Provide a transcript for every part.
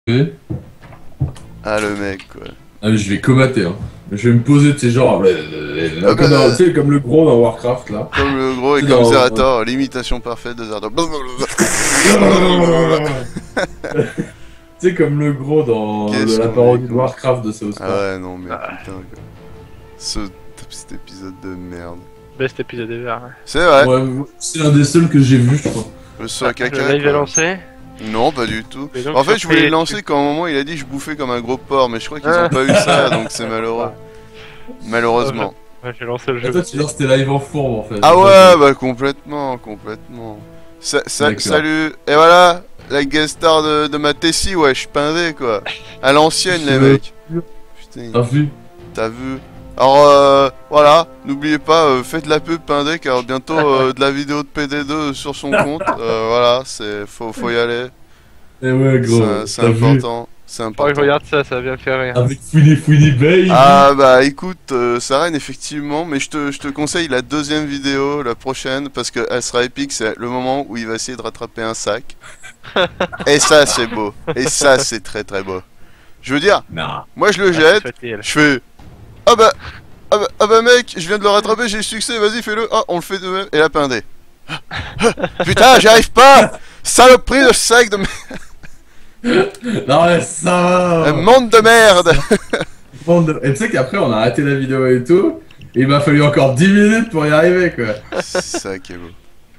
Ah, le mec, quoi. Ah mais je vais comater, hein. Je vais me poser de ces genres, tu sais, comme le gros dans Warcraft, là. Comme le gros et C'est comme dans- Zerator, l'imitation parfaite de Zerator. Tu sais, comme le gros dans Qu'est-ce la qu'on parodie est de con. Warcraft de South Ah Park. ouais, non, mais Ah. putain, quoi. Cet épisode de merde. Best épisode ever. Ouais. C'est vrai, Ouais, c'est l'un des seuls que j'ai vu, je crois. le saut à caca. Le live est quoi. lancé. Non, pas du tout. Et donc, En fait, ça je voulais fait- le lancer quand à un moment il a dit je bouffais comme un gros porc, mais je crois qu'ils ont pas eu ça, donc c'est malheureux. Malheureusement. Ouais, j'ai lancé le Et jeu. toi, tu lances tes lives en fourbe, en fait. Ah ouais, bah complètement, complètement. D'accord. Salut, et voilà, la guest star de ma Tessie, ouais, je suis pindé quoi. À l'ancienne, les mecs. Putain, T'as vu? t'as vu. Alors voilà, n'oubliez pas, faites la pub Pindé car bientôt de la vidéo de PD2 sur son compte. Voilà, faut y aller. Eh ouais, gros. C'est t'as vu? important. C'est Oh, je important. regarde ça, ça va bien me faire rire. Avec Fouini Baby. Ah bah écoute, Saren effectivement, mais je te conseille la deuxième vidéo, la prochaine, parce qu'elle sera épique, c'est le moment où il va essayer de rattraper un sac. Et ça c'est beau, et ça c'est très très beau. Je veux dire, Non. moi je le jette, je fais... Ah bah mec, je viens de le rattraper, j'ai le succès, vas-y fais-le. Ah, on le fait de même, et la Pindé. Putain, j'y arrive pas. Saloperie de sac de merde. Non, mais ça va. Monde de merde. Et tu sais qu'après, on a arrêté la vidéo et tout. Et il m'a fallu encore 10 minutes pour y arriver, quoi. C'est ça qui est beau.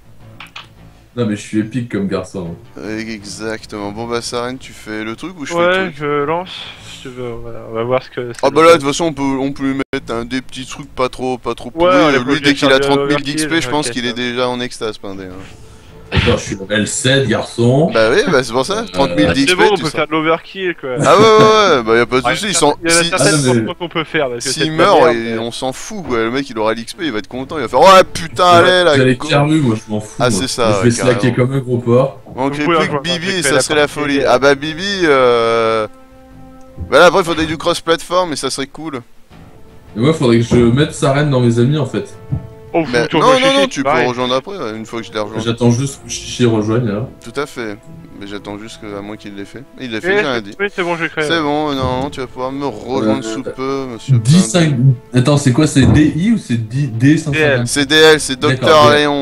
Non, mais je suis épique comme garçon. Exactement. Bon bah Saren, tu fais le truc ou je fais le Ouais, truc? je lance. Si tu veux, voilà, on va voir ce que. Ah bah là de toute façon on peut lui mettre des petits trucs pas trop pourris. on est pas Lui obligé dès de qu'il faire a du 30 000 overkill, d'XP je pense ok, qu'il ça est déjà en extase Pindé. Hein. Attends, je suis level 7, garçon. Bah oui bah c'est pour ça, 30 000 Ah, d'XP c'est bon, on tu peut sais. faire de l'overkill quoi. Ah ouais bah y a pas de Ouais, soucis, il y a si, certaines Ah, mais- fois qu'on peut faire. parce que c'est s'il de la meurt merde, on s'en fout quoi, le mec il aura l'XP, il va être content, il va faire ouais putain allez là J'allais go. carbu, moi je m'en fous. Ah, moi. c'est ça, Je vais ouais, slacker carrément. comme un gros porc. Manquerait Vous pouvez plus que rejoindre, Bibi, j'ai ça fait la serait la partie, folie. Ah bah Bibi bah là après il faudrait du cross-platform et ça serait cool. Et moi, faudrait que je mette Saren dans mes amis en fait. Oh, Mais faut non, chichi, tu peux pareil. rejoindre après, une fois que je l'ai rejoint. J'attends juste que Chichi rejoigne là. Tout à fait. Mais j'attends juste à moi qu'il l'ait fait. Il l'a Eh, fait, j'ai rien dit. Oui, c'est bon, j'ai créé. C'est bon, non, tu vas pouvoir me rejoindre sous peu, monsieur. 10 Pindé. 5. Attends, c'est quoi? C'est DI ou c'est D550? C'est DL, c'est Docteur D'accord, Léon.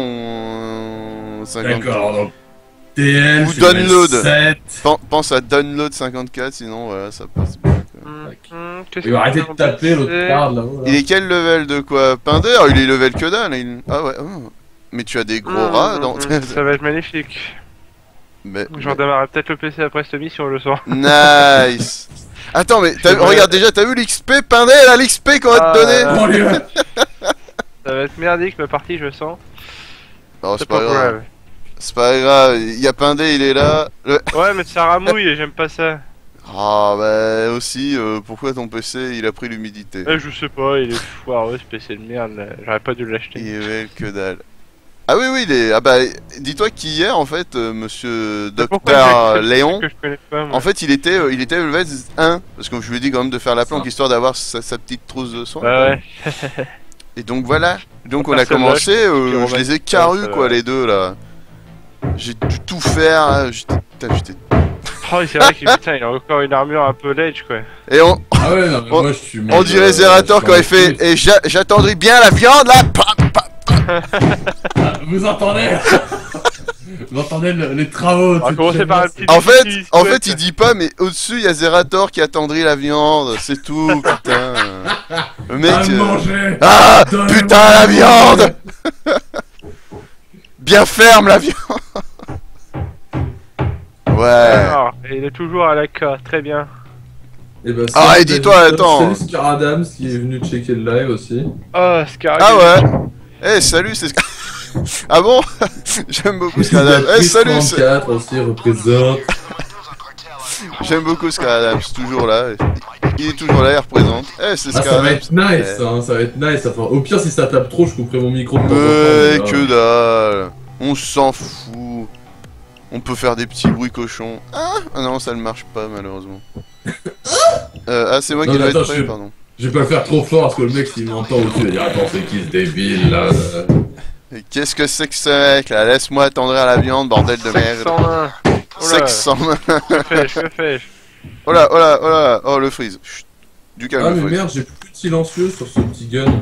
54. D'accord, donc TL, Ou je suis level download. 7. Pense à Download 54, sinon voilà, ça passe bien. quoi. Qu'est-ce Il va que arrêter on de taper peut l'autre faire card là-haut. Il est quel level de quoi Pindé il est level que dalle. Ah ouais, oh. Mais tu as des gros rats dans. Ça va être magnifique. Mais... Je redémarrerai peut-être le PC après cette mission, je le sens. Nice. Attends, mais regarde déjà, t'as vu l'XP Pindé là, l'XP qu'on va te donner Oh, les gars. Ça va être merdique ma partie, je sens. Non, c'est pas grave. C'est pas grave, il y a Pindé, il est là. Ouais, mais ça ramouille et j'aime pas ça. Ah bah aussi, pourquoi ton PC il a pris l'humidité? Je sais pas, il est foireux ce PC de merde, là. J'aurais pas dû l'acheter. Il est belle que dalle. Ah oui, il est... Ah bah, dis-toi qu'hier, en fait, monsieur Docteur Léon, en fait, il était level 1, parce que je lui ai dit quand même de faire la planque, histoire d'avoir sa petite trousse de soin. Ouais. Et donc voilà, donc on a Personne commencé, lâche, je les ai carrus quoi, les deux là. J'ai dû tout faire, hein, j'étais... Oh, c'est vrai qu'il putain, il a encore une armure un peu ledge quoi. Et on... Ah ouais, non, mais moi je suis. On dirait Zerator quand il fait... Et j'attendrai bien la viande là. Ah, vous entendez? Vous entendez les travaux? On va commencer par un petit. En fait, il dit pas, mais au-dessus, il y a Zerator qui attendrit la viande, c'est tout, putain. Le mec... À manger. Ah, Donne-moi putain, la viande. Bien ferme, la viande. Ouais. Alors, il est toujours à la K, très bien. Et bah, Ah, salut et dis-toi, David, attends. Salut Scar Adams qui est venu checker le live aussi. Oh, Scar. Ah ouais. Eh, salut, c'est... Ah bon. J'aime beaucoup Scradam. Eh, salut. 34 aussi représente. J'aime beaucoup Scradam, c'est toujours là. Il est toujours là, il représente. Eh, c'est Ah, ça va Scradam. être nice, hein, ça va être nice. Enfin, au pire, si ça tape trop, je couperai mon micro de temps en temps, Mais mais, que dalle. On s'en fout. On peut faire des petits bruits cochons. Ah non, ça ne marche pas malheureusement. Ah, c'est moi Non, qui mais dois être attends, prêt, pardon. Je vais pas le faire trop fort parce que le mec, s'il m'entend au-dessus, il va dire attends, c'est qui ce débile là? Et qu'est-ce que c'est que ce mec là? Laisse-moi attendrir la viande, bordel de merde. 101. Sexe sans main. Que fais-je? Oh là, oh là, oh là, oh le freeze. Chut. Du calme, Ah le mais freeze. merde, j'ai plus de silencieux sur ce petit gun.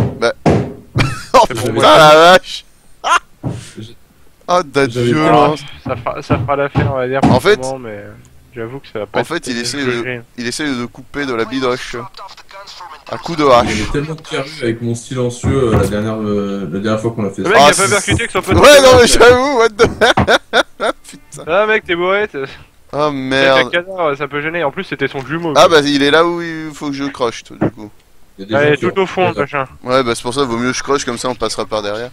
Oh C'est putain bon, la vache. J'ai- Oh de J'avais violence. Ça fera l'affaire, on va dire. En pour fait- le moment, mais j'avoue que ça va pas. En être fait, il essaie joli. de couper de la bidoche. À coup de Il y hache. avait tellement de carré avec mon silencieux la dernière fois qu'on a fait Le ça. mec, Ah, il a pas percuté que son pote. Ouais, non, mais j'avoue, what the. Putain. Ah, mec, t'es bourré. Oh Merde. merde. Ça peut gêner. En plus, c'était son jumeau. Ah quoi. bah il est là où il faut que je croche, toi, du coup. Il y a des Allez, gens qui tout au fond, ont- machin. Ouais, bah c'est pour ça, vaut mieux que je croche, comme ça on passera par derrière.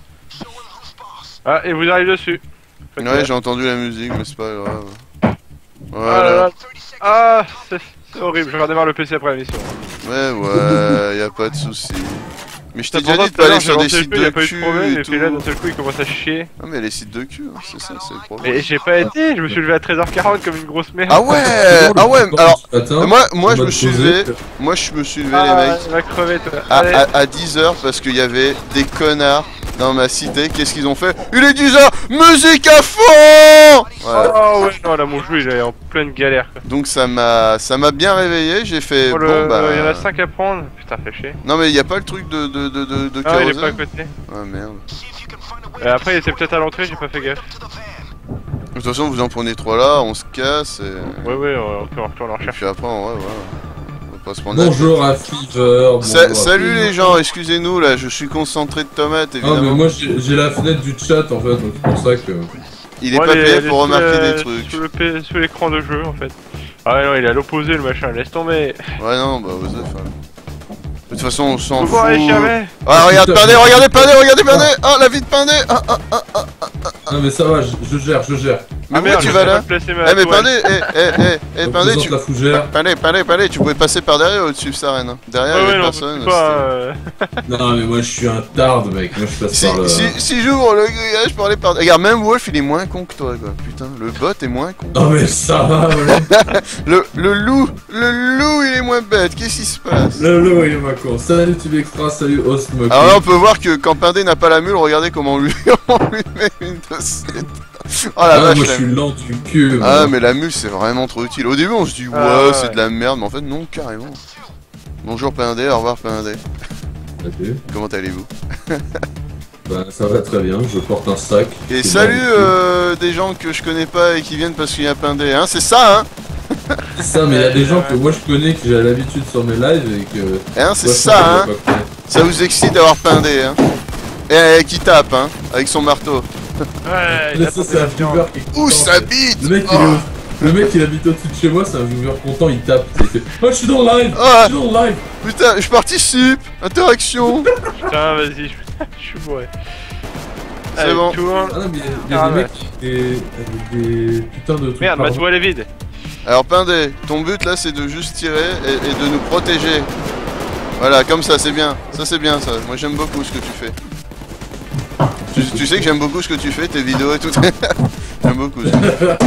Ah, et vous arrivez dessus. Faites Ouais, gaffe. j'ai entendu la musique, mais c'est pas grave. Ah là Voilà. là. Ah, c'est horrible. Je vais redémarrer le PC après la mission. Ouais, y a pas de soucis. Mais je t'ai déjà Pourtant, dit de tout à pas l'heure, aller j'ai sur des lancé le sites jeu, y a de pas eu de cul problème, et et puis là, tout. d'un seul coup, il commence à chier. Ah mais les sites de cul, hein, c'est ça, c'est le problème. Mais j'ai pas été, je me suis levé à 13h40 comme une grosse merde. Ah ouais, ah ouais, alors Ce matin, moi on je m'a me suis posé- levé, les mecs, il va crever, toi. à, Allez. à 10h parce qu'il y avait des connards dans ma cité. Qu'est-ce qu'ils ont fait? Il est 10h, musique à fond. Voilà. Oh ouais, non, là, mon jeu, il est en pleine galère, quoi. Donc ça m'a bien réveillé. J'ai fait Oh, bon bah. il y en a 5 à prendre. Putain, fait chier. Non mais y a pas le truc de Ah, il est pas à kérosène. côté. Ah merde. Et après, il était peut-être à l'entrée, j'ai pas fait gaffe. De toute façon, vous en prenez 3 là, on se casse et. Ouais, ouais, on peut en retourner en Et recherche. puis après, ouais, voilà. On va pas se prendre la Bonjour à Fever. tête. Salut les gens, excusez-nous là, je suis concentré de tomates Ah évidemment. mais moi j'ai la fenêtre du chat en fait, donc c'est pour ça que... Il est Ouais, pas elle payé elle pour est remarquer sous des la- trucs. Sous l'écran de jeu, en fait. Ah ouais, non, il est à l'opposé, le machin, laisse tomber. Ouais, non, bah vous êtes. De toute façon, on s'en Faut fout. voir les jamais. Ah, regarde Putain, Pindé, regardez Pindé, regardez Pindé. Ah, la vie de Pindé. Ah, Non mais ça va, je gère. mais Ah où merde, tu je vas sais là? pas placer ma Eh, mais toile. Pindé, Pindé, Représente tu. la fougère. Pindé, tu pouvais passer par derrière au-dessus de Sarène. Hein. Derrière, Ouais, il y ouais, avait non, personne. c'est pas... Non mais moi je suis un tarde mec, moi je passe Si, par le... si j'ouvre le grillage pour aller par. Regarde, même Wolf il est moins con que toi, quoi. Putain, le bot est moins con. Non mais ça va, voilà. Le loup il est moins bête. Qu'est-ce qui se passe? Le il est ma con. Salut Tube Extra, salut Host Moku. Alors là, on peut voir que quand Pindé n'a pas la mule, regardez comment on lui, on lui met une de ces. Oh la Ah, vache, moi je la suis mule. lent du cul. Ah, moi. mais la mule c'est vraiment trop utile. Au début, on se dit, ouais, Ah, ouais. c'est de la merde, mais en fait, non, carrément. Bonjour Pindé, au revoir Pindé. Salut. Comment allez-vous? Bah ça va très bien, je porte un sac. Et C'est salut bon. des gens que je connais pas et qui viennent parce qu'il y a Pindé, hein, c'est ça, hein? C'est ça, mais il y a des gens que moi je connais, que j'ai l'habitude sur mes lives et que... Hein, c'est moi, je ça, hein? pense que je vais pas connaître. Ça vous excite d'avoir Pindé, hein? Et qui tape, hein? Avec son marteau. Ouais, il Là, a ça tenté c'est un la viande. viewer qui est Où content, ça en fait. bite? Le mec, Oh. le mec il habite au-dessus de chez moi, c'est un viewer content, il tape. Il fait oh, je suis dans le live! Ah. Je suis dans le live! Putain, je participe! Interaction! Putain, vas-y, je suis bourré. C'est Allez, bon. tourne. Ah non, mais il y a Ah, des ouais. mecs avec des putains de trucs. Merde, ma pardon. toile est vide. Alors Pindé, ton but là c'est de juste tirer et de nous protéger. Voilà, comme ça, c'est bien. Ça c'est bien ça. Moi j'aime beaucoup ce que tu fais. Tu sais que j'aime beaucoup ce que tu fais, tes vidéos et tout. J'aime beaucoup ça.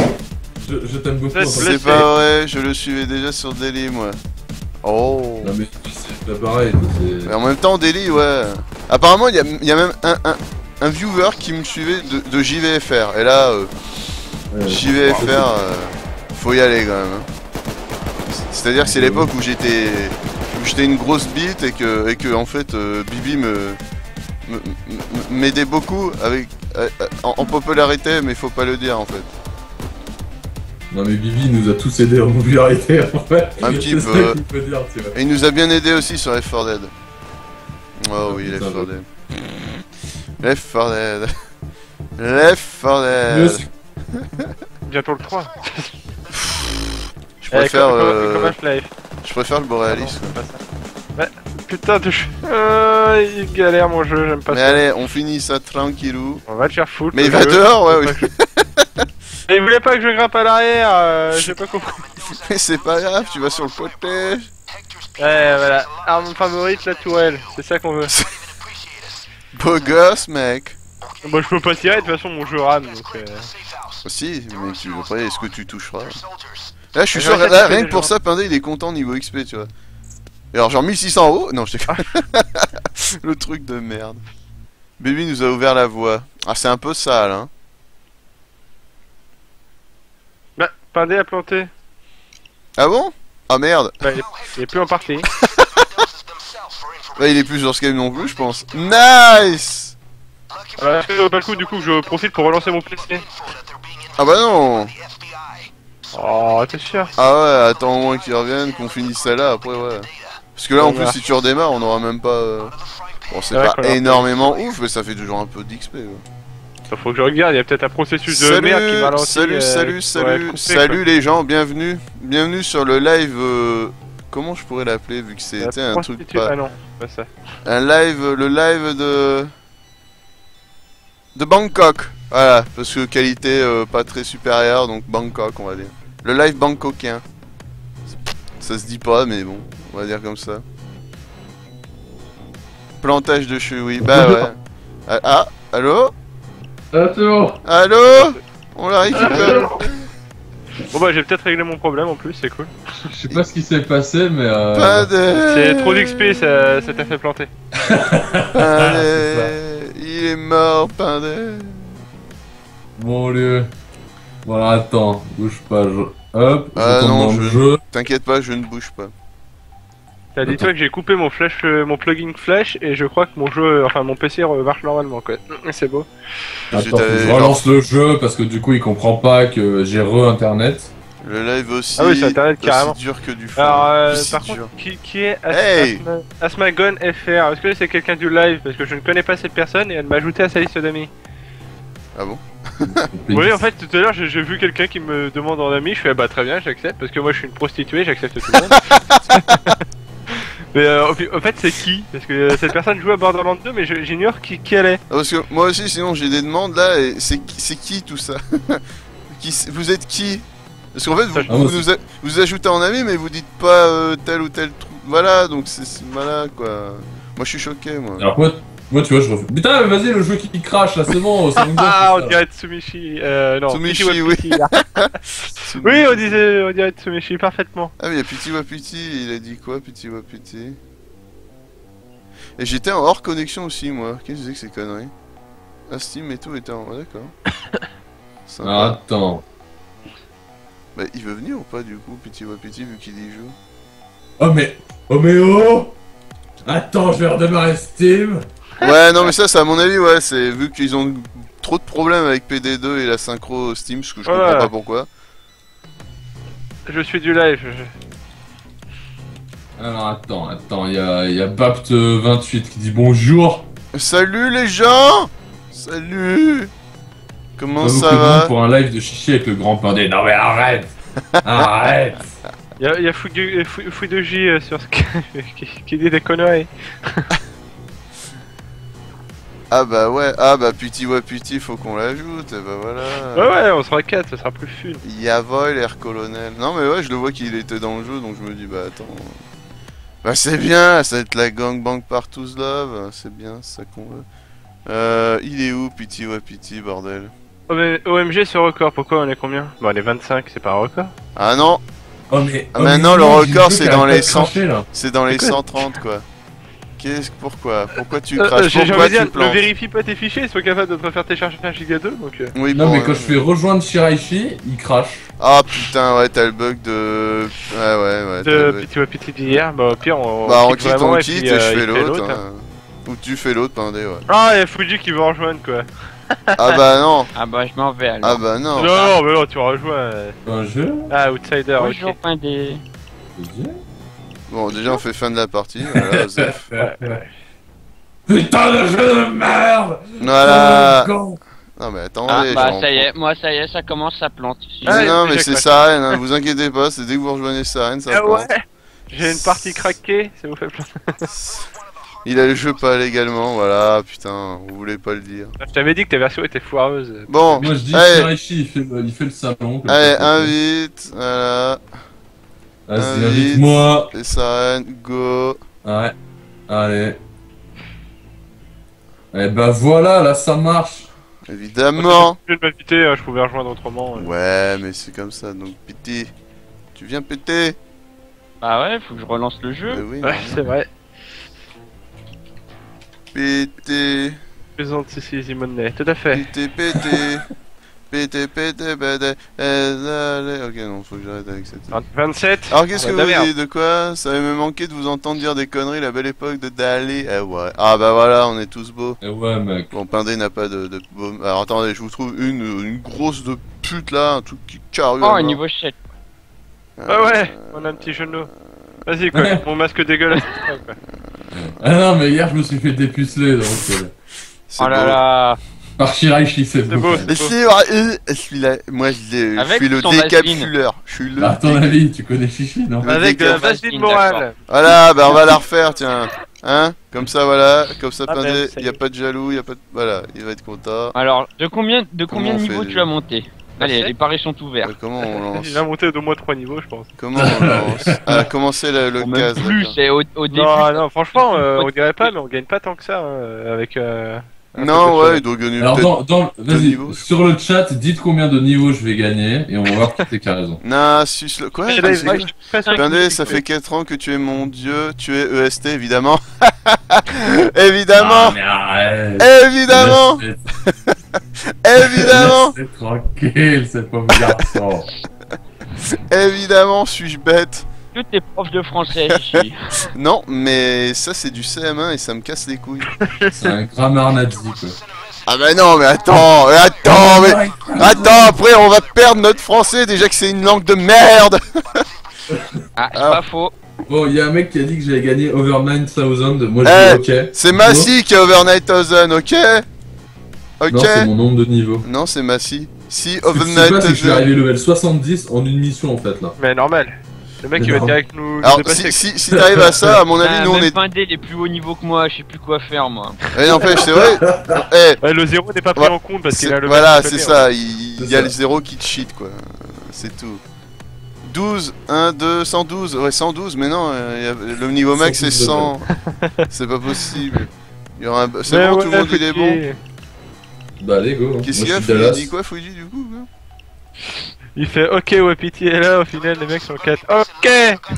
Je t'aime beaucoup. Laisse- en fait. C'est laisse- pas vrai, je le suivais déjà sur Daily moi. Oh. Non mais c'est pas pareil. Mais en même temps, Daily, ouais. Apparemment, il y a même un viewer qui me suivait de JVFR. Et là, JVFR, faut y aller quand même. Hein. C'est-à-dire que c'est l'époque où j'étais une grosse bite et que en fait Bibi m'aidait beaucoup avec en popularité, mais faut pas le dire en fait. Non mais Bibi nous a tous aidés en popularité en fait. Un petit C'est ça peu. qu'il peut dire, tu vois. Et il nous a bien aidé aussi sur Left 4 Dead. Oh oui, Left 4 Dead. Left 4 Dead. Left 4 Mieux, Dead. c'est- Bientôt le 3. Je préfère, Comme Life. je préfère le Borealis. Pas ça. Ouais, putain de il galère mon jeu, j'aime pas Mais ça. allez, on finit ça tranquillou. On va te faire foutre. Mais le il va jeu. dehors, ouais, Faut oui. pas que- Mais il voulait pas que je grimpe à l'arrière, j'ai pas compris. Mais c'est pas grave, tu vas sur le côté. Ouais, voilà. Arme favorite, la tourelle. C'est ça qu'on veut. Beau gosse, mec. Bon, je peux pas tirer, de toute façon, mon jeu rame, donc... Si, mais tu après, est-ce que tu toucheras? Là, je suis Mais sûr, j'arrête là, de rien que les pour gens. ça, Pindé, il est content niveau XP, tu vois. Et alors, genre 1600 euros? Non, je t'ai le truc de merde. Baby nous a ouvert la voie. Ah, c'est un peu sale, hein. Bah, Pindé a planté. Ah bon? Ah merde. Bah, il est plus en partie. Bah il est plus sur Skype non plus je pense. Nice. Est-ce que ça vaut pas le coup du coup que je profite pour relancer mon PC? Ah bah non. Oh, t'es sûr? Ah ouais, attends au moins qu'ils reviennent, qu'on finisse celle-là, après ouais. Parce que là en plus si tu redémarres on aura même pas... Bon c'est Ouais, pas qu'on aura énormément ouf mais ça fait toujours un peu d'XP. Faut que je regarde, il y a peut-être un processus de merde qui m'a lancé. Salut les gens, bienvenue sur le live... Comment je pourrais l'appeler vu que c'était un truc pas... Ah non, pas ça. Un live, le live de Bangkok. Voilà, parce que qualité pas très supérieure, donc Bangkok on va dire. Le live bangkokien. Ça se dit pas, mais bon, on va dire comme ça. Plantage de cheveux, bah ouais. Allô? Ah, c'est bon. Allô? On la récupère. Bon bah j'ai peut-être réglé mon problème en plus, c'est cool. Je sais pas ce qui s'est passé, mais Pas de... C'est trop d'XP, ça t'a fait planter. Allez, il est mort, Pindé. Mon lieu. Voilà, attends, bouge pas, hop, je Ah tombe non, dans le jeu. T'inquiète pas, je ne bouge pas. T'as dit toi que j'ai coupé mon plugin flash et je crois que mon jeu, enfin mon PC marche normalement quoi. C'est beau. Attends, faut que je relance le jeu parce que du coup il comprend pas que j'ai internet. Le live aussi. Ah oui, c'est internet carrément. C'est dur que du fond. Alors par contre, qui est Hey Asmagon FR? Est-ce que c'est quelqu'un du live? Parce que je ne connais pas cette personne et elle m'a ajouté à sa liste d'amis. Ah bon? Oui, en fait, tout à l'heure, j'ai vu quelqu'un qui me demande en ami, je fais bah très bien, j'accepte, parce que moi je suis une prostituée, j'accepte tout le monde. Mais en fait, c'est qui? Parce que cette personne joue à Borderlands 2, mais j'ignore qui elle est. Ah, parce que moi aussi, sinon j'ai des demandes là, et c'est qui tout ça? Vous êtes qui? Parce qu'en fait, vous ajoutez en ami, mais vous dites pas tel ou tel truc. Voilà, donc c'est voilà quoi. Moi je suis choqué, moi. Alors moi tu vois, je refais. Putain, vas-y, le jeu qui crache là, c'est bon, c'est bon. Ah, on dirait Tsumishi. Non, Tsumishi, Pity oui. Wapiti, là. Oui, on dirait Tsumishi parfaitement. Ah, mais il y a Pity Wapiti, il a dit quoi, Pity Wapiti? Et j'étais en hors connexion aussi, moi. Qu'est-ce que c'est que ces conneries? Ah, Steam et tout était en. Ouais, d'accord. Ah, attends. Bah, il veut venir ou pas du coup, Pity Wapiti, vu qu'il y joue? Oh mais oh! Attends, je vais redémarrer Steam. Ouais, non, mais ça, c'est à mon avis, ouais, c'est vu qu'ils ont trop de problèmes avec PD2 et la synchro Steam, ce que je comprends pas pourquoi. Je suis du live. Alors attends, il y a Bapt28 qui dit bonjour. Salut les gens! Salut! Comment ça va? Pour un live de chichi avec le grand Pindé. Non mais arrête! Arrête! Il y a Fouidoji sur Skype qui dit des conneries. Ah bah ouais, ah bah Pity Wapiti, faut qu'on l'ajoute, et bah voilà. Ouais, on sera 4, ça sera plus fun. Yavoy, l'air colonel. Non mais ouais, je le vois qu'il était dans le jeu, donc je me dis bah attends. Bah c'est bien, ça va être la gangbang partous love, c'est bien, c'est ça qu'on veut. Il est où Pity Wapiti, bordel? OMG ce record, pourquoi on est combien? Bon, on est 25, c'est pas un record. Ah non! Oh mais... Ah maintenant le record c'est dans les 100... craché, C'est dans les 130 quoi. Pourquoi tu craches? J'ai Pourquoi envie de tu dire, ne plantes? vérifie pas tes fichiers, sois capable de te refaire télécharger un giga 2, donc... Oui, non bon, mais quand je fais rejoindre Shiraishi, il crache. Ah putain, ouais, t'as le bug de... Ouais, de Pity Wapiti d'hier, bah au pire on... Bah on quitte, vraiment, et je fais l'autre, hein. hein. Ou tu fais l'autre, Pindé, ouais. Ah, il y a Fuji qui veut rejoindre, quoi. Ah bah non. Ah bah je m'en vais alors. Ah bah non. Non, mais non, tu rejoins... Un jeu. Ah, Outsider, Bonjour ok. Pindé. Bon, déjà on fait fin de la partie, voilà, Zef. Ouais. Putain de jeu de merde! Voilà. Oh, Non mais attendez, Ah bah genre, ça y est, moi ça y est, ça commence, ça plante ici. Mais Ah, non, mais déjà c'est craqué. Saren, hein, vous inquiétez pas, c'est dès que vous rejoignez Saren, ça Ah plante. ouais. J'ai une partie craquée, ça vous fait plaisir. Il a le jeu pas légalement, voilà, putain, vous voulez pas le dire. Je t'avais dit que ta version était foireuse. Bon, Moi je dis allez, Shiraishi, il fait le salon. comme allez, ça. invite, voilà, Vas-y, invite. invite-moi. et Saren, go. Ouais, allez. Et bah voilà, là ça marche. Évidemment. Je viens de m'inviter, je pouvais rejoindre autrement. Ouais, mais c'est comme ça, donc péter. Tu viens péter? Bah ouais, faut que je relance le jeu. Oui, Ouais, c'est vrai. péter, Présente ici Zimonnet, tout à fait. péter, péter. Pété, pété, pété, ok, non, faut que j'arrête avec cette... 27. Alors qu'est-ce que Ah, bah, vous merde. dites de quoi? Ça avait me manqué de vous entendre dire des conneries, la belle époque de Dalé. Eh ouais. Ah bah voilà, on est tous beaux. Eh ouais, mec. Bon, Pindé n'a pas de beau... Alors attendez, je vous trouve une grosse de pute là, un truc qui carrure. Oh, niveau 7. Ah ouais, on a un petit genou. Vas-y quoi, mon masque dégueulasse. Ouais, quoi. Ah non, mais hier, je me suis fait dépuceler, donc... C'est Oh là beau. là. Par Shiraishi, c'est C'est beau. Mais si, je suis là, moi je Avec suis le son décapsuleur. Je suis le. À ton avis, tu connais Chichi, non? Le Avec de la décap- vaseline morale. Voilà, bah on va la refaire, tiens. Hein? Comme ça, voilà. Comme ça, Ah, Pindé, ben, ça y y a est. pas de jaloux, y a pas de. Voilà, il va être content. Alors, de combien Comment de on niveaux fait tu as monté? Allez, sept. les paris sont ouverts. Comment on lance? Il a monté d'au moins 3 niveaux, je pense. Comment on lance? Ah, commencer le Bon, même gaz. plus, d'accord. c'est au début. Non, non, franchement, on dirait pas, mais on gagne pas tant que ça avec. un Non, peu de ouais, il doit gagner Alors, peut-être. vas-y, niveaux. sur le chat, dites combien de niveaux je vais gagner, et on va voir qui c'est qui a raison. Non, suce le. Quoi? Et là, C'est quoi? Pindé, ça fait 4 ans que tu es mon dieu, tu es EST, évidemment. Évidemment! Ah, mais arrête. Évidemment! Évidemment! C'est tranquille, ce pauvre garçon. Évidemment, suis-je bête? Tous tes profs de français ici. Non, mais ça c'est du CM1 et ça me casse les couilles. C'est un grammaire nazi, quoi. Ah bah non, mais attends, mais attends, après on va perdre notre français déjà que c'est une langue de merde. Ah, c'est Ah. pas faux. Bon, il y a un mec qui a dit que j'avais gagné over 9000, moi Eh, je dis ok. C'est Massy qui a over 9000, ok? Ok? Non, c'est mon nombre de niveaux. Non, c'est Massy. Si Ce que over tu sais pas, c'est que je suis 9000. arrivé level 70 en une mission, en fait, là. Mais normal. Le mec Mais il va non. direct nous Alors, dépasser. si t'arrives à ça, à mon avis, Ah, nous on même est. Pindé, il est plus haut niveau que moi, je sais plus quoi faire moi. Eh, n'empêche, c'est vrai. Eh, Ouais, le 0 n'est pas pris Ouais, en compte parce qu'il a le voilà, même c'est côté, ça, il C'est y a ça. le 0 qui te cheat, quoi. C'est tout. 12, 1, 2, 112, ouais 112, mais non, le niveau max c'est 100. C'est pas possible. Il y aura un... C'est Mais bon, ouais, tout le monde il est bon. Fouki, Bah, allez, go. Moi, Qu'est-ce je qu'il y a, suis Dallas. il dit quoi Fouji du coup hein Il fait ok, Wapiti est là, au final les mecs sont 4. Ok!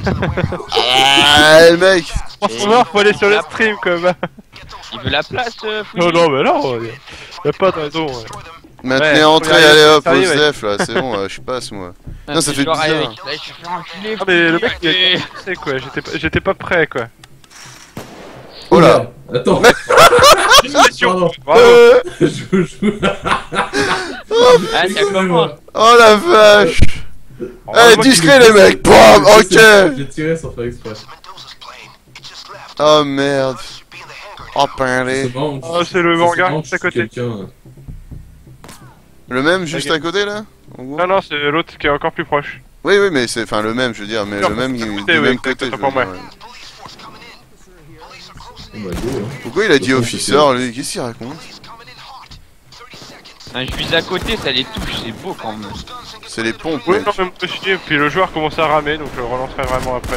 Ah, le mec. Franchement, faut aller sur le stream quand même. Il veut la place, Fouki. Non, non, mais non, y'a pas de raison. Ouais. Maintenez Ouais, entrée, faut y aller, allez hop, ça y est, ouais. Osef là, c'est bon, je passe moi. Non, ça fait Genre, bizarre. avec- Là, je suis fait enculer, Ah, mais le mec Fouki, il a allez. commencé quoi, j'étais pas prêt quoi. Oh là. Attends. Pardon. Bravo! Je joue. Ah, ça commence. Oh la vache. Eh, Heureusement qu'il discret est- les mecs, bam, ok. J'ai tiré sans faire exprès. Oh merde. Oh C'est pindé. marrant, Oh, c'est le manga, marrant, c'est à je suis côté. quelqu'un, Le même juste Ok. à côté là en gros. Non, non, c'est l'autre qui est encore plus proche. Oui, oui, mais c'est enfin le même, je veux dire, mais Non, le même c'est à du côté, oui, même exactement, côté. je veux pour moi. dire, ouais. Bon, bah, go, hein. Pourquoi il a dit Autant officer lui? Qu'est-ce qu'il raconte? Hein, je suis à côté, ça les touche, c'est beau quand même. C'est les pompes, Oui, mec. non, mais moi aussi, et puis le joueur commence à ramer, donc je le relancerai vraiment après.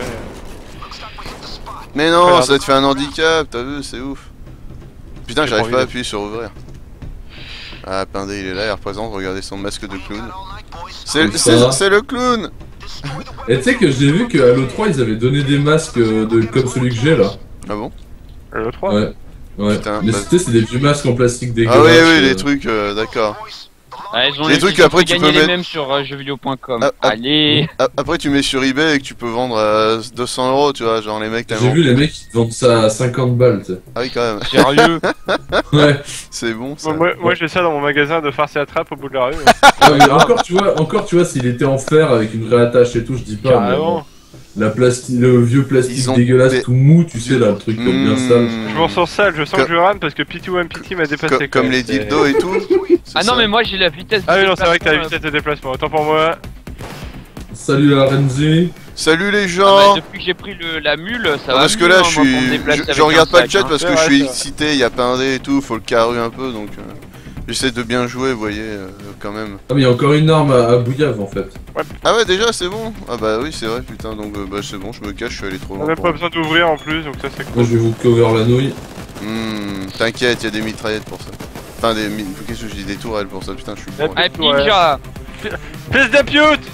Mais non, Regarde. ça te fait un handicap, t'as vu, c'est ouf. Putain, J'ai j'arrive pas pas à envie appuyer sur ouvrir. Ah, Pindé, il est là, il représente, regardez son masque de clown. Comme ça. C'est le clown. Et tu sais que j'ai vu qu'à l'E3 ils avaient donné des masques comme celui que j'ai là. Ah bon? Le 3 Ouais. Ouais. Putain, Mais bah- c'est des vieux masques en plastique dégueulasses. Ah oui, oui, les trucs, d'accord. Ah, ils ont Les trucs ils ont après, fait tu gagner peux les mettre- mêmes sur jeuxvideo.com. Ah, ah. Allez. Après, tu mets sur eBay et que tu peux vendre à 200 €, tu vois, genre les mecs J'ai tellement. vu les mecs qui te vendent ça à 50 balles, tu sais. Ah oui, quand même, Sérieux. Ouais. c'est bon ça. Moi j'ai ça dans mon magasin de farce et attrape au bout de la rue. Ah, mais encore tu vois, s'il était en fer avec une vraie attache et tout, je dis pas. Mais bon, Carrément. le vieux plastique Ils ont dégueulasse des- tout mou, tu sais là, le truc comme bien sale. Je m'en sens sale, je sens que je rame parce que P2MPT m'a dépassé. quoi. Comme les C'est- dildos et tout. c'est Ah non, ça. mais moi j'ai la vitesse. de Ah oui, non, c'est vrai que t'as la déplacement, vitesse de déplacement. Autant pour moi. Salut la Renzi. Salut les Ah gens. bah, depuis que j'ai pris la mule, ça Ah, va. parce que mieux, là, hein, je moi, pour me suis. déplacer Je avec regarde un pas le sac, chat hein. parce que C'est je vrai, suis ça. excité, il y a Pindé et tout, faut le carrer un peu donc. J'essaie de bien jouer, vous voyez, quand même. Ah mais il y a encore une arme à Bouillave en fait. Ah ouais, déjà, c'est bon. Ah bah oui, c'est vrai, putain, donc bah c'est bon, je me cache, je suis allé trop On loin. a pour- pas besoin d'ouvrir en plus, donc ça c'est Moi cool. je vais vous cover la nouille. T'inquiète, il y a des mitraillettes pour ça. Enfin, qu'est-ce que je dis, des tourelles pour ça, putain, je suis Ah, bon. Ah, Ninja. Fils de pute!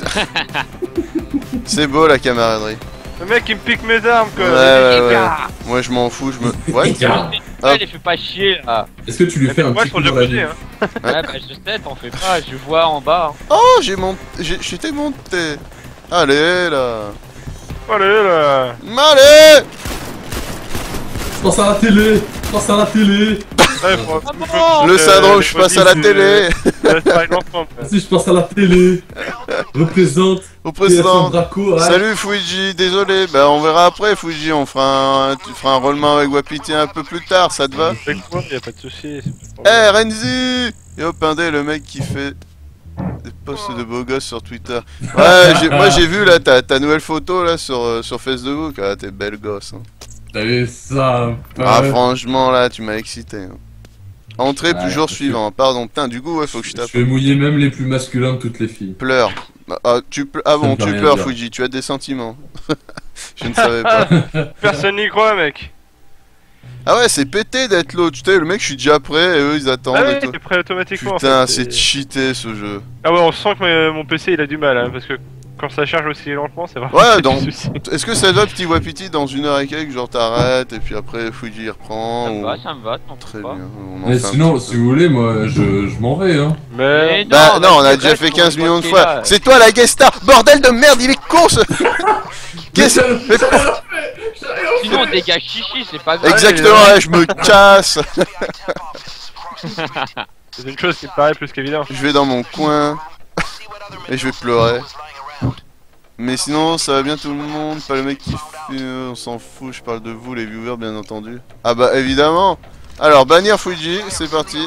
C'est beau la camaraderie. Le mec il me pique mes armes quoi! Ouais. Moi je m'en fous, je me. Ouais, Regarde. Hop. Il fait pas chier là. Est-ce que tu lui fais un Moi petit je coup trouve dans la déjà nuque? hein. Ouais, bah je sais, t'en fais pas, je vois en bas. Oh, j'étais monté. Allez, là. Allez là. Allez. Je pense à la télé. Je pense à la télé. Ouais, faut- non. Le syndrome, je passe à la télé. Si je pense à la télé. Représente. Au président. Draco. Ouais. Salut Fouiji, désolé. Bah, on verra après, Fouiji. Tu feras un roulement avec Wapiti un peu plus tard, ça te va? Avec moi, y a pas de soucis. Eh, Renzi! Et hop, un dé, le mec qui fait des posts de beaux gosses sur Twitter. Ouais, moi j'ai vu là ta nouvelle photo là sur Facebook. Ah, t'es belle gosse. Hein. T'avais ça. Ah, franchement, là, tu m'as excité. Hein. Entrée, plus Ouais, jour parce suivant. Pardon, putain, du coup, ouais, faut que je tape. Je vais mouiller même les plus masculins de toutes les filles. Pleure. Ah, ah bon, me fait tu rien pleures, dire. Fouiji, tu as des sentiments. Je ne savais pas. Personne n'y croit, mec. Ah ouais, c'est pété d'être l'autre. Tu sais, le mec, je suis déjà prêt et eux, ils attendent Ah et ouais, tout. t'es prêt automatiquement. Putain, en fait. c'est cheaté ce jeu. Ah ouais, on sent que mon PC il a du mal, hein, parce que quand ça charge aussi lentement, c'est vraiment. Ouais, du donc- souci. Est-ce que ça va, petit Wapiti, dans 1 heure et quelques, genre t'arrêtes et puis après Fouiji il reprend Ça ou... me va, ça me va, t'en Très fais pas. bien. On en Mais fait un sinon, petit si peu. vous voulez, moi, je m'en vais, hein. Mais. Bah non, on a vas-y, déjà reste, fait on 15 voit millions de qui est fois. là. C'est toi la guest star. Bordel de merde, il est con ce... Qu'est-ce que... Sinon on dégage chichi, c'est pas grave. Exactement, ouais, je me casse. C'est une chose qui me paraît plus qu'évidente. Je vais dans mon coin et je vais pleurer. Mais sinon, ça va bien tout le monde. Pas le mec qui fume, on s'en fout. Je parle de vous, les viewers, bien entendu. Ah bah évidemment. Alors, bannir Fouiji, c'est parti.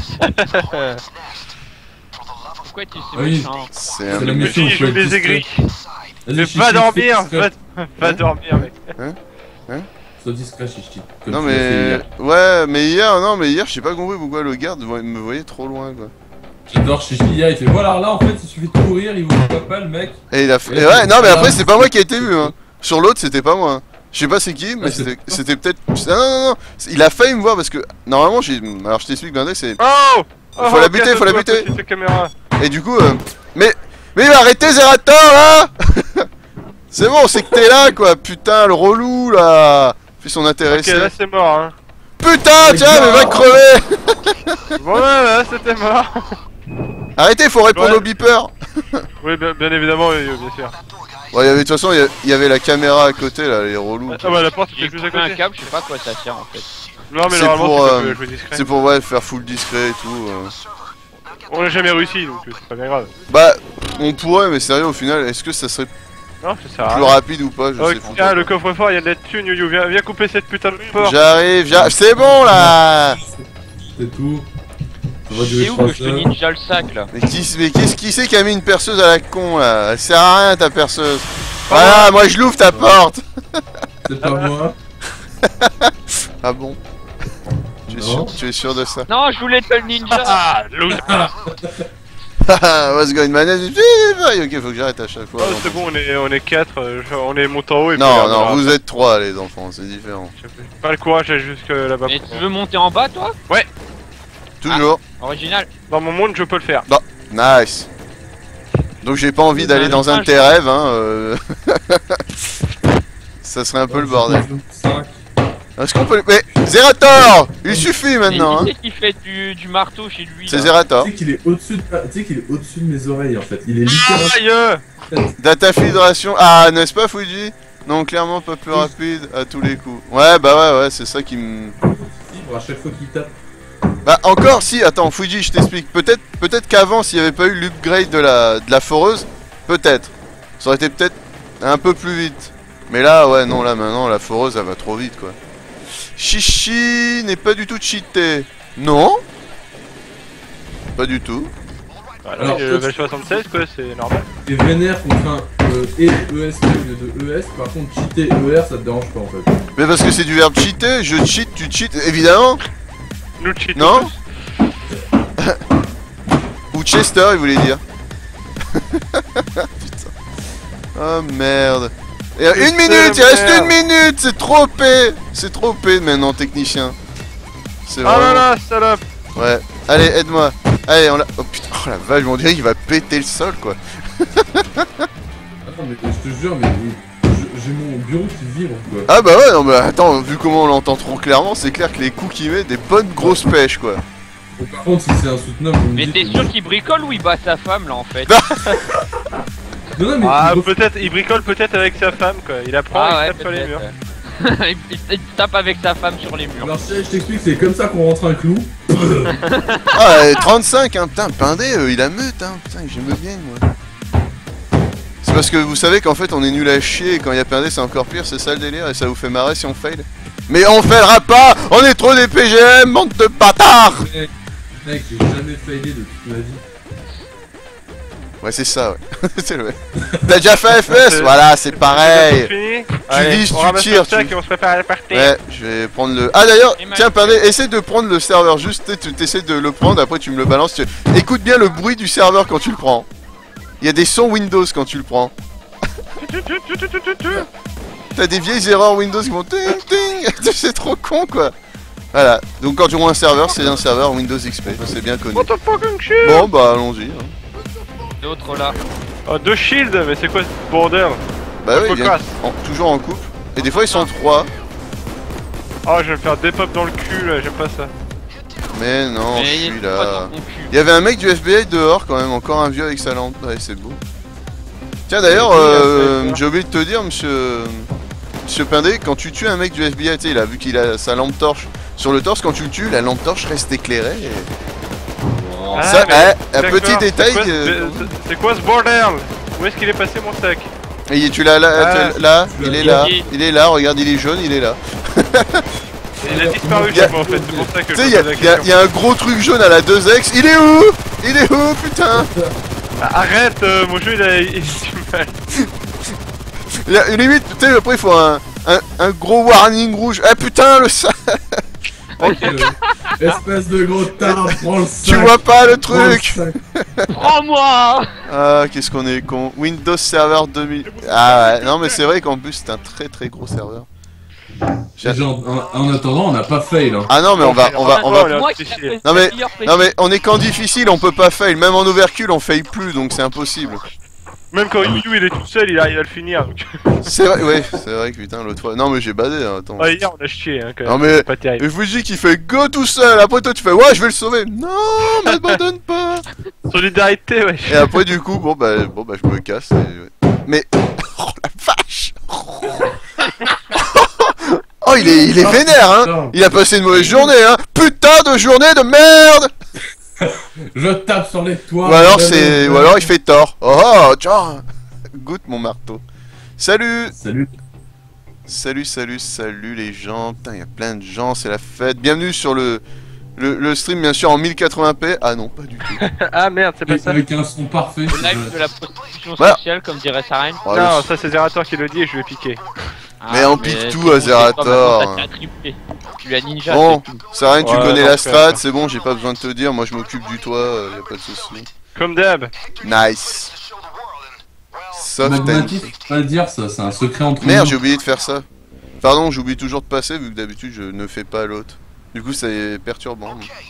Pourquoi tu sais Oui. méchant? C'est un C'est la mec- mission. Il joue faut être des discret. aigris. Vas-y, Mais Chichi, va dormir, sois discret. va dormir, mec. Sois discret, Chichi. Comme Non tu l'as fait mais... hier. Ouais, mais hier, j'ai pas compris pourquoi le garde me voyait trop loin, quoi. J'adore Chichi, hier, il fait voilà, là, en fait, il suffit de courir, il vous voit pas, le mec. Et il a fait... Ouais, et ouais, non mais c'est après, ça. c'est pas moi qui a été vu, hein. Sur l'autre, c'était pas moi. Je sais pas c'est qui, mais Ah, c'est- c'était peut-être... Non. Il a failli me voir parce que... Normalement, j'ai... Alors, je t'explique, Bindé, c'est... Oh, Faut la buter, faut la buter. Petite caméra. Et du coup, mais arrêtez Zerator là. C'est bon, c'est que t'es là quoi, putain le relou là. Fait son Ok, intéressé. là c'est mort, hein. Putain, tiens, mais va crever. Bon, là, c'était mort. Arrêtez, faut répondre Ouais. au beeper. Oui, bien évidemment, oui, bien sûr. Bon, de toute façon, il y avait la caméra à côté là, les relous. Ah bah la porte était J'ai juste à coupé un côté. câble, je sais pas à quoi ça sert en fait. Non mais C'est normalement pour, tu peux jouer discret. C'est pour ouais, faire full discret et tout. On n'a jamais réussi donc c'est pas bien grave. Bah, on pourrait, mais sérieux, au final, est-ce que ça serait Non, ça sert à plus rien. rapide ou pas? Je Ok, sais foutre. ah, le coffre-fort, il y a de la thune, Yoyo, viens couper cette putain de porte. J'arrive, c'est bon là. C'est tout. Ça va durer C'est où 3 que je te heures. ninja le sac là? Mais qui c'est qui a mis une perceuse à la con là? Elle sert à rien ta perceuse. Voilà, moi je l'ouvre ta porte. C'est pas moi. Ah bon? Non. Tu es sûr de ça? Non, je voulais te le ninja! Ah, loser. What's going man? Ok, faut que j'arrête à chaque fois. Oh, c'est bon, on est 4, on est monté en haut et Non, puis, non, on vous verra. êtes 3 les enfants, c'est différent. J'ai pas le courage d'aller jusque là-bas. Mais tu veux monter en bas toi? Toujours. Original? Dans mon monde, je peux le faire. Nice. Donc j'ai pas envie C'est d'aller un dans un de tes singe. rêves, hein. Ça serait un peu le bordel. 5. Est-ce qu'on peut... Mais Zerator! Il suffit maintenant, hein. Mais qui c'est qui fait du marteau chez lui C'est là? Zerator. Tu sais qu'il est au-dessus de mes oreilles en fait. Il est littéralement. Aïe. Data filtration. Ah, n'est-ce pas, Fuji? Non, clairement pas plus rapide à tous les coups. Ouais, bah ouais, c'est ça qui me... Fibre à chaque fois qu'il tape. Bah encore si, attends, Fuji, je t'explique. Peut-être qu'avant, s'il n'y avait pas eu l'upgrade de la foreuse, peut-être. Ça aurait été peut-être un peu plus vite. Mais là, ouais, non, là maintenant, la foreuse, elle va trop vite, quoi. Chichi n'est pas du tout cheaté. Non? Pas du tout. Alors, le level 76, quoi, c'est normal. Et vénère contre un ESP au lieu de ES. Par contre, cheater ER ça te dérange pas en fait. Mais parce que c'est du verbe cheater, je cheat, tu cheats, évidemment. Nous cheatons. Non? Ou Chester, il voulait dire. Putain. Oh merde. Et Putain, 1 minute, il reste merde. 1 minute, c'est trop OP. C'est trop OP maintenant, technicien. C'est Ah là vraiment... là, salope. Ouais. Allez, aide-moi. Allez, on l'a... Oh putain, oh la vache, on dirait qu'il va péter le sol, quoi. Attends, mais je te jure, mais j'ai mon bureau qui vibre quoi. Ah bah ouais, non mais attends, vu comment on l'entend trop clairement, c'est clair que les coups qu'il met, des bonnes grosses pêches, quoi. Par contre, si c'est insoutenable, vous me Mais dites, t'es sûr qu'il bricole ou il bat sa femme là en fait? Non, mais Ah, il faut- peut-être, il bricole peut-être avec sa femme quoi. Il apprend, Ah il ouais, tape sur les murs. peut-être. Il tape avec sa femme sur les murs. Alors, si je t'explique, c'est comme ça qu'on rentre un clou. Ah, 35, hein, putain, Pindé, il a meute, hein, putain, j'aime bien, moi. C'est parce que vous savez qu'en fait, on est nul à chier, et quand il y a Pindé, c'est encore pire, c'est ça le délire, et ça vous fait marrer si on fail. Mais on failera pas, on est trop des PGM, bande de bâtards. Mec, j'ai jamais failli de toute ma vie. Ouais, c'est ça, ouais. C'est le... T'as déjà fait FPS? Voilà, c'est pareil. Fini. vises, on tu ramasse tires, le sac tu- et on se prépare à la partie. Ouais, je vais prendre le... Ah d'ailleurs, Et tiens, ma- Pindé, essaie de prendre le serveur, juste, tu essaies de le prendre, après tu me le balances. Écoute bien le bruit du serveur quand tu le prends. Il y a des sons Windows quand tu le prends. T'as des vieilles erreurs Windows qui vont ting ting. C'est trop con quoi. Voilà, donc quand tu prends un serveur, c'est un serveur Windows XP, c'est bien connu. What the fucking shit. Bon bah allons-y. Hein. L'autre là. Oh, deux shields, mais c'est quoi ce bordel? Bah oui, Faut bien, crasse. toujours en couple. Et des fois ils sont trois. Oh, je vais me faire des pop dans le cul là, j'aime pas ça. Mais non, Mais je il suis est pas dans là. ton cul. Il y avait un mec du FBI dehors quand même, encore un vieux avec sa lampe. Ouais, c'est beau. Tiens d'ailleurs, Oui, il a fait j'ai oublié de te dire, monsieur Pindé, quand tu tues un mec du FBI, tu sais, il a vu qu'il a sa lampe torche sur le torse, quand tu le tues, la lampe torche reste éclairée. Ah, Ça, mais un d'accord, petit détail. C'est quoi ce bordel? Où est-ce qu'il est passé mon sac? Et tu l'as là, Ah, là, il est là, il- il est là, regarde, il est jaune, il est là. Il a disparu Il y a- chez moi en fait, c'est pour ça que Tu je sais, me il y, pose la question. y a un gros truc jaune à la 2X, il est où? Il est où, putain? Ah, arrête, mon jeu il a du mal. Il y a une limite, tu sais, après il faut un gros warning rouge. Ah putain, le sac. Espèce de gros tard, prends le sac. Tu vois pas le prends le truc? sac. Prends-moi! Ah, qu'est-ce qu'on est con. Windows Server 2000. Ah ouais, non mais c'est vrai qu'en plus c'est un très très gros serveur. Genre, en attendant, on n'a pas fail. Hein. Ah non mais on va là, Moi c'est qui chier. Non, mais on est qu'en difficile, on peut pas fail. Même en overkill on fail plus, donc c'est impossible. Même quand Yu il est tout seul, il arrive à le finir. Donc... C'est vrai, ouais, c'est vrai que putain l'autre fois. Non mais j'ai badé, hein, attends. Ah, hier on a chié hein, quand même. Non mais C'est pas terrible. je vous dis qu'il fait go tout seul. Après toi tu fais ouais je vais le sauver. Non, m'abandonne pas. Solidarité, ouais. Et après du coup bon bah je me casse. Mais oh la vache. Oh il est vénère hein. Putain, Il a passé une mauvaise journée hein. Putain de journée de merde. je tape sur les toits. Ou alors c'est ou alors il fait tort. Oh tiens. Goûte mon marteau. Salut. Salut. Salut les gens. Putain il y a plein de gens, c'est la fête. Bienvenue sur le stream bien sûr en 1080p. Ah non pas du tout. Ah merde, c'est pas ça. Avec un son parfait. Le live de la prostitution Voilà. sociale, comme dirait Saren. Oh, Non, le- ça c'est Zerator qui le dit et je vais piquer. Mais on pique tout à Zerator. Tu as ninja. Bon, c'est tout. ça rien, tu Ouais, connais non, la c'est strat, pas. c'est bon, j'ai pas besoin de te dire, moi je m'occupe du toit, y a pas de soucis. Comme d'hab. Nice. Soft and... Magmatis, faut pas le dire, ça, c'est un secret entre Merde, nous. j'ai oublié de faire ça. Pardon, j'oublie toujours de passer vu que d'habitude je ne fais pas l'autre. Du coup, c'est perturbant.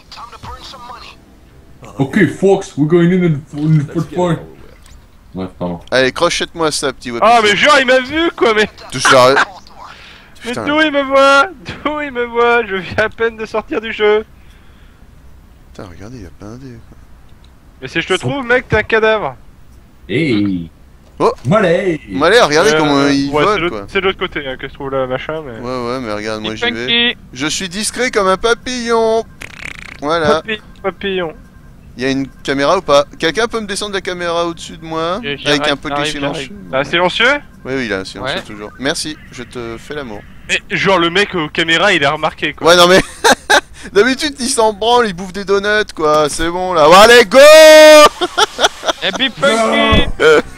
Ok, Fox, we're going in the foot point. Bref, pardon. Allez, crochette-moi ça, petit web. Ah, mais genre il m'a vu quoi, mais. Touche la... Mais Putain. d'où il me voit? D'où il me voit? Je viens à peine de sortir du jeu. Putain, regardez, y a plein dé. Mais si je te trouve, mec, t'es un cadavre. Hey. Oh. Mollet. Allez, regardez comment il ouais, vole, quoi. c'est de l'autre côté hein, que je trouve là, machin, mais. Ouais, mais regarde, moi C'est j'y vais. funky. Je suis discret comme un papillon. Voilà. Papillon. Y a une caméra ou pas? Quelqu'un peut me descendre la caméra au-dessus de moi? J'arrive, Avec un peu de j'arrive, silence. j'arrive. Ah, silencieux? Oui, il a un silence Ouais. toujours. Merci, je te fais l'amour. Mais genre le mec aux caméras il est remarqué quoi. Ouais, non mais. D'habitude, il s'en branle, il bouffe des donuts, quoi. C'est bon là. Bon, allez, go! Et puis funky.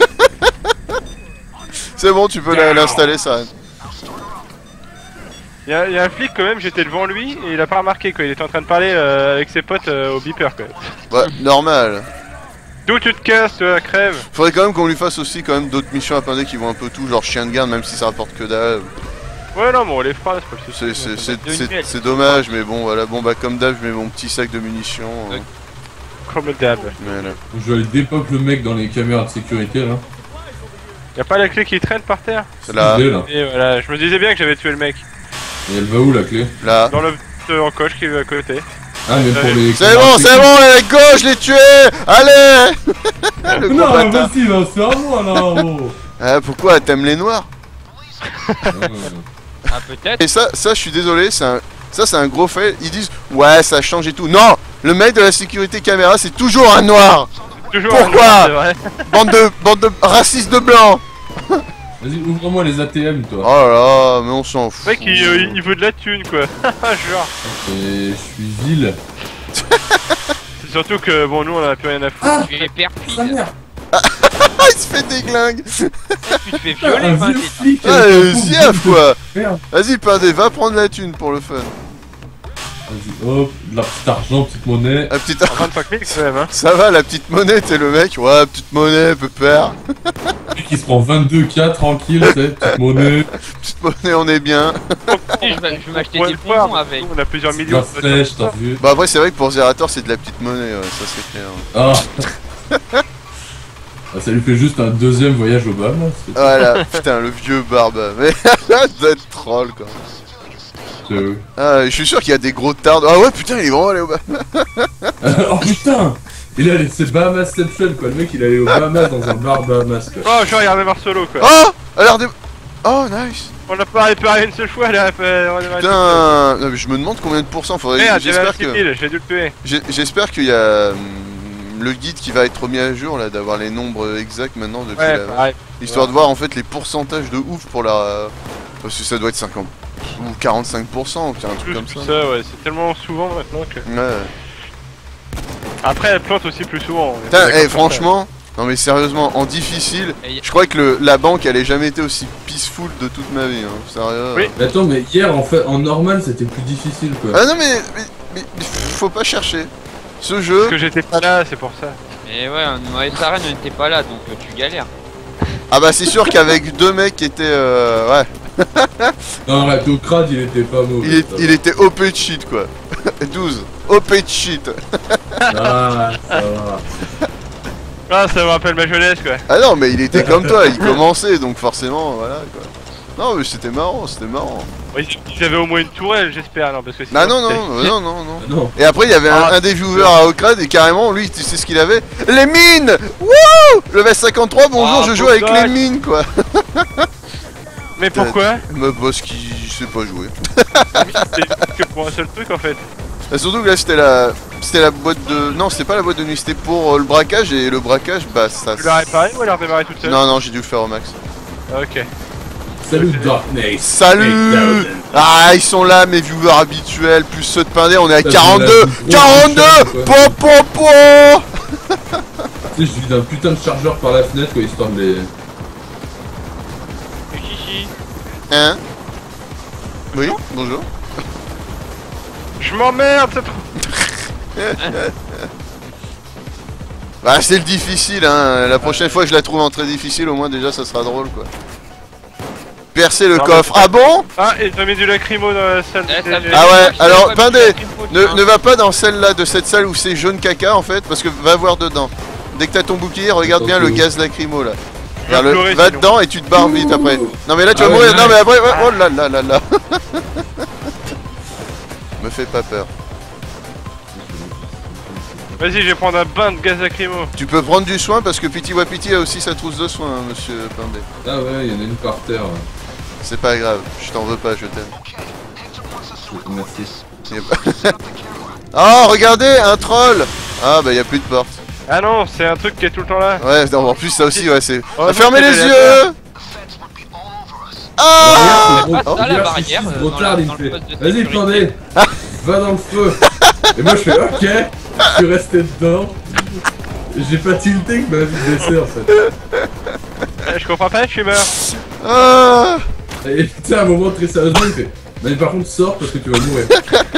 C'est bon, tu peux l'installer, ça. Il y a un flic quand même, j'étais devant lui et il a pas remarqué quoi. Il était en train de parler avec ses potes au beeper quoi. Ouais, normal. D'où tu te casses, toi, crève? Faudrait quand même qu'on lui fasse aussi quand même d'autres missions à Pindé qui vont un peu tout, genre chien de garde, même si ça rapporte que dalle. Ouais, non, bon, on les fera, c'est pas le souci. C'est dommage, mais bon, voilà. Bon, bah, comme d'hab, je mets mon petit sac de munitions. Ok. Comme d'hab. Voilà. Je vais aller dépop le mec dans les caméras de sécurité là. Y'a pas la clé qui traîne par terre? C'est là, Idée, là. Et voilà, je me disais bien que j'avais tué le mec. Et elle va où la clé? là. Dans le en coche qui est à côté. Ah, mais pour les. C'est bon, les gars, je l'ai tué. Allez. Le gros Non, bâtard. vas-y, va, c'est à moi là, oh. Ah, pourquoi t'aimes les noirs? Ah, peut-être. Et ça, je suis désolé, ça c'est un gros fait. Ils disent ouais, ça change et tout. Non, le mec de la sécurité caméra, c'est toujours un noir. Toujours Pourquoi un c'est vrai. Bande de racistes de blancs. Vas-y, ouvre-moi les ATM, toi. Oh là là, mais on s'en fout. Le mec il veut de la thune quoi. Genre. Et je suis vil. C'est surtout que bon nous on en a plus rien à foutre. Tu es Sa perfide. mère. Ah, il se fait déglingue. Tu te fais violer, Un man. vieux flic. Ah, avec un Ziaf pauvre quoi. merde. Vas-y, Pindé, va prendre la thune pour le fun. Vas-y, hop, de la petite argent, petite monnaie. La petite... 25 000 quand même hein. Ça va, la petite monnaie, t'es le mec. Ouais, petite monnaie, pépère. Lui qui se prend 22K tranquille, c'est petite monnaie. Petite monnaie, on est bien. Je vais m'acheter Ouais, des le voir, bonbons avec. on a plusieurs La millions. fraîche, t'as vu. Bah après, c'est vrai que pour Zerator, c'est de la petite monnaie, ouais, ça c'est clair. Ah. Ah, ça lui fait juste un deuxième voyage au Bahamas. Voilà, putain, le vieux barbe. Mais là, d'être troll quoi. C'est- Ah, je suis sûr qu'il y a des gros tards. Ah ouais, putain, il est vraiment allé au bas. Oh putain. Il allait, c'est Bahamasception quoi, le mec il allait au Bahamas dans un bar Bahamas quoi. Oh genre regardez Marcelo quoi. Oh, elle a l'air de... Oh, nice. On l'a pas réparé une seule fois, elle a réparé. Putain, non, mais je me demande combien de pourcents faudrait. Merde, J'espère que... j'ai dû le tuer. J'espère qu'il y a le guide qui va être remis à jour là, d'avoir les nombres exacts maintenant depuis Ouais, la... pareil. Histoire de voir en fait les pourcentages de ouf pour la... Parce que ça doit être 50 ou 45%, ou un truc comme ça. Ouais, c'est tellement souvent maintenant que. Ouais. Après, elle plante aussi plus souvent. on est Putain, d'accord sur ça. franchement, non mais sérieusement, en difficile, Et- je crois que la banque elle ait jamais été aussi peaceful de toute ma vie, hein. Sérieux. Oui. Mais attends, mais hier en fait, en normal c'était plus difficile quoi. Ah non mais faut pas chercher. Ce jeu, Parce que j'étais pas là, c'est pour ça. Et ouais, Maurice Arène n'était pas là, donc tu galères. ah bah c'est sûr qu'avec deux mecs qui étaient... ouais, Non, arrête, au crade il était pas mauvais. il était OP de shit quoi. 12, OP de shit. Ah, ça va. Ah, ça me rappelle ma jeunesse quoi. Ah non mais il était comme toi, il commençait donc forcément voilà quoi. Non mais c'était marrant, c'était marrant. Oui, ils avaient au moins une tourelle, j'espère, non, parce que sinon, Ah non c'était- non, non non non. Ah non. Et après il y avait Ah, un des viewers à Ocrad et carrément lui tu sais ce qu'il avait? Les mines. Wouh. Level 53, bonjour, Ah, je joue beau avec gosse. les mines quoi. Mais pourquoi? Bah parce qu'il sait pas jouer. C'est que pour un seul truc en fait. Et surtout que là c'était la boîte de... Non c'était pas la boîte de nuit, c'était pour le braquage et le braquage bah ça... Tu l'as réparé ou elle a redémarré toute seule? Non non j'ai dû le faire au max. Ah, ok. Salut Darkness. Salut. 8000. Ah ils sont là mes viewers habituels, plus ceux de Pindé, on est à Ça, 42. c'est la- 42. Po po po. Tu sais, je vis d'un putain de chargeur par la fenêtre quoi, histoire de les... Chichi. Hein? Oui, bonjour. Je m'emmerde, c'est trop. Bah c'est le difficile hein, la prochaine fois que je la trouve en très difficile au moins déjà ça sera drôle quoi. Percer le Ah, coffre, mais- ah bon? Ah, et t'as mis du lacrymo dans la salle. Eh, ça me fait Ah ouais, mal, je alors, savais pas Pindé, que c'était une faute, hein. Ne va pas dans celle-là, de cette salle où c'est jaune caca en fait, parce que va voir dedans. Dès que t'as ton bouclier, regarde bien le gaz lacrymo là. Je vais pleurer, Va sinon. dedans et tu te barres vite après. Non mais là tu vas Ah ouais, mourir, nice. non mais après, ouais, oh là là là là. Me fais pas peur. Vas-y, je vais prendre un bain de gaz lacrymo. Tu peux prendre du soin parce que Piti Wapiti a aussi sa trousse de soin, hein, monsieur Pindé. Ah ouais, il y en a une par terre. Ouais. C'est pas grave, je t'en veux pas, je t'aime. Merci. Y a pas- Oh, regardez, un troll. Ah bah y a plus de porte. Ah non, c'est un truc qui est tout le temps là. Ouais, non, en plus ça aussi, ouais, c'est... Oh, non, Fermez c'est les aléatoire. yeux. Ah. Ah, ça, la Regarde, barrière, si, dans trop la- tard, il dans me le fait, poste de vas-y, sécurité. Pandé, va dans le feu. Et moi je fais ok, je suis resté dedans. J'ai pas tilté que ma vie baissait en fait. Je comprends pas, je suis mort. Ah. Et tu sais, à un moment très sérieusement, il fait, mais par contre sors parce que tu vas mourir.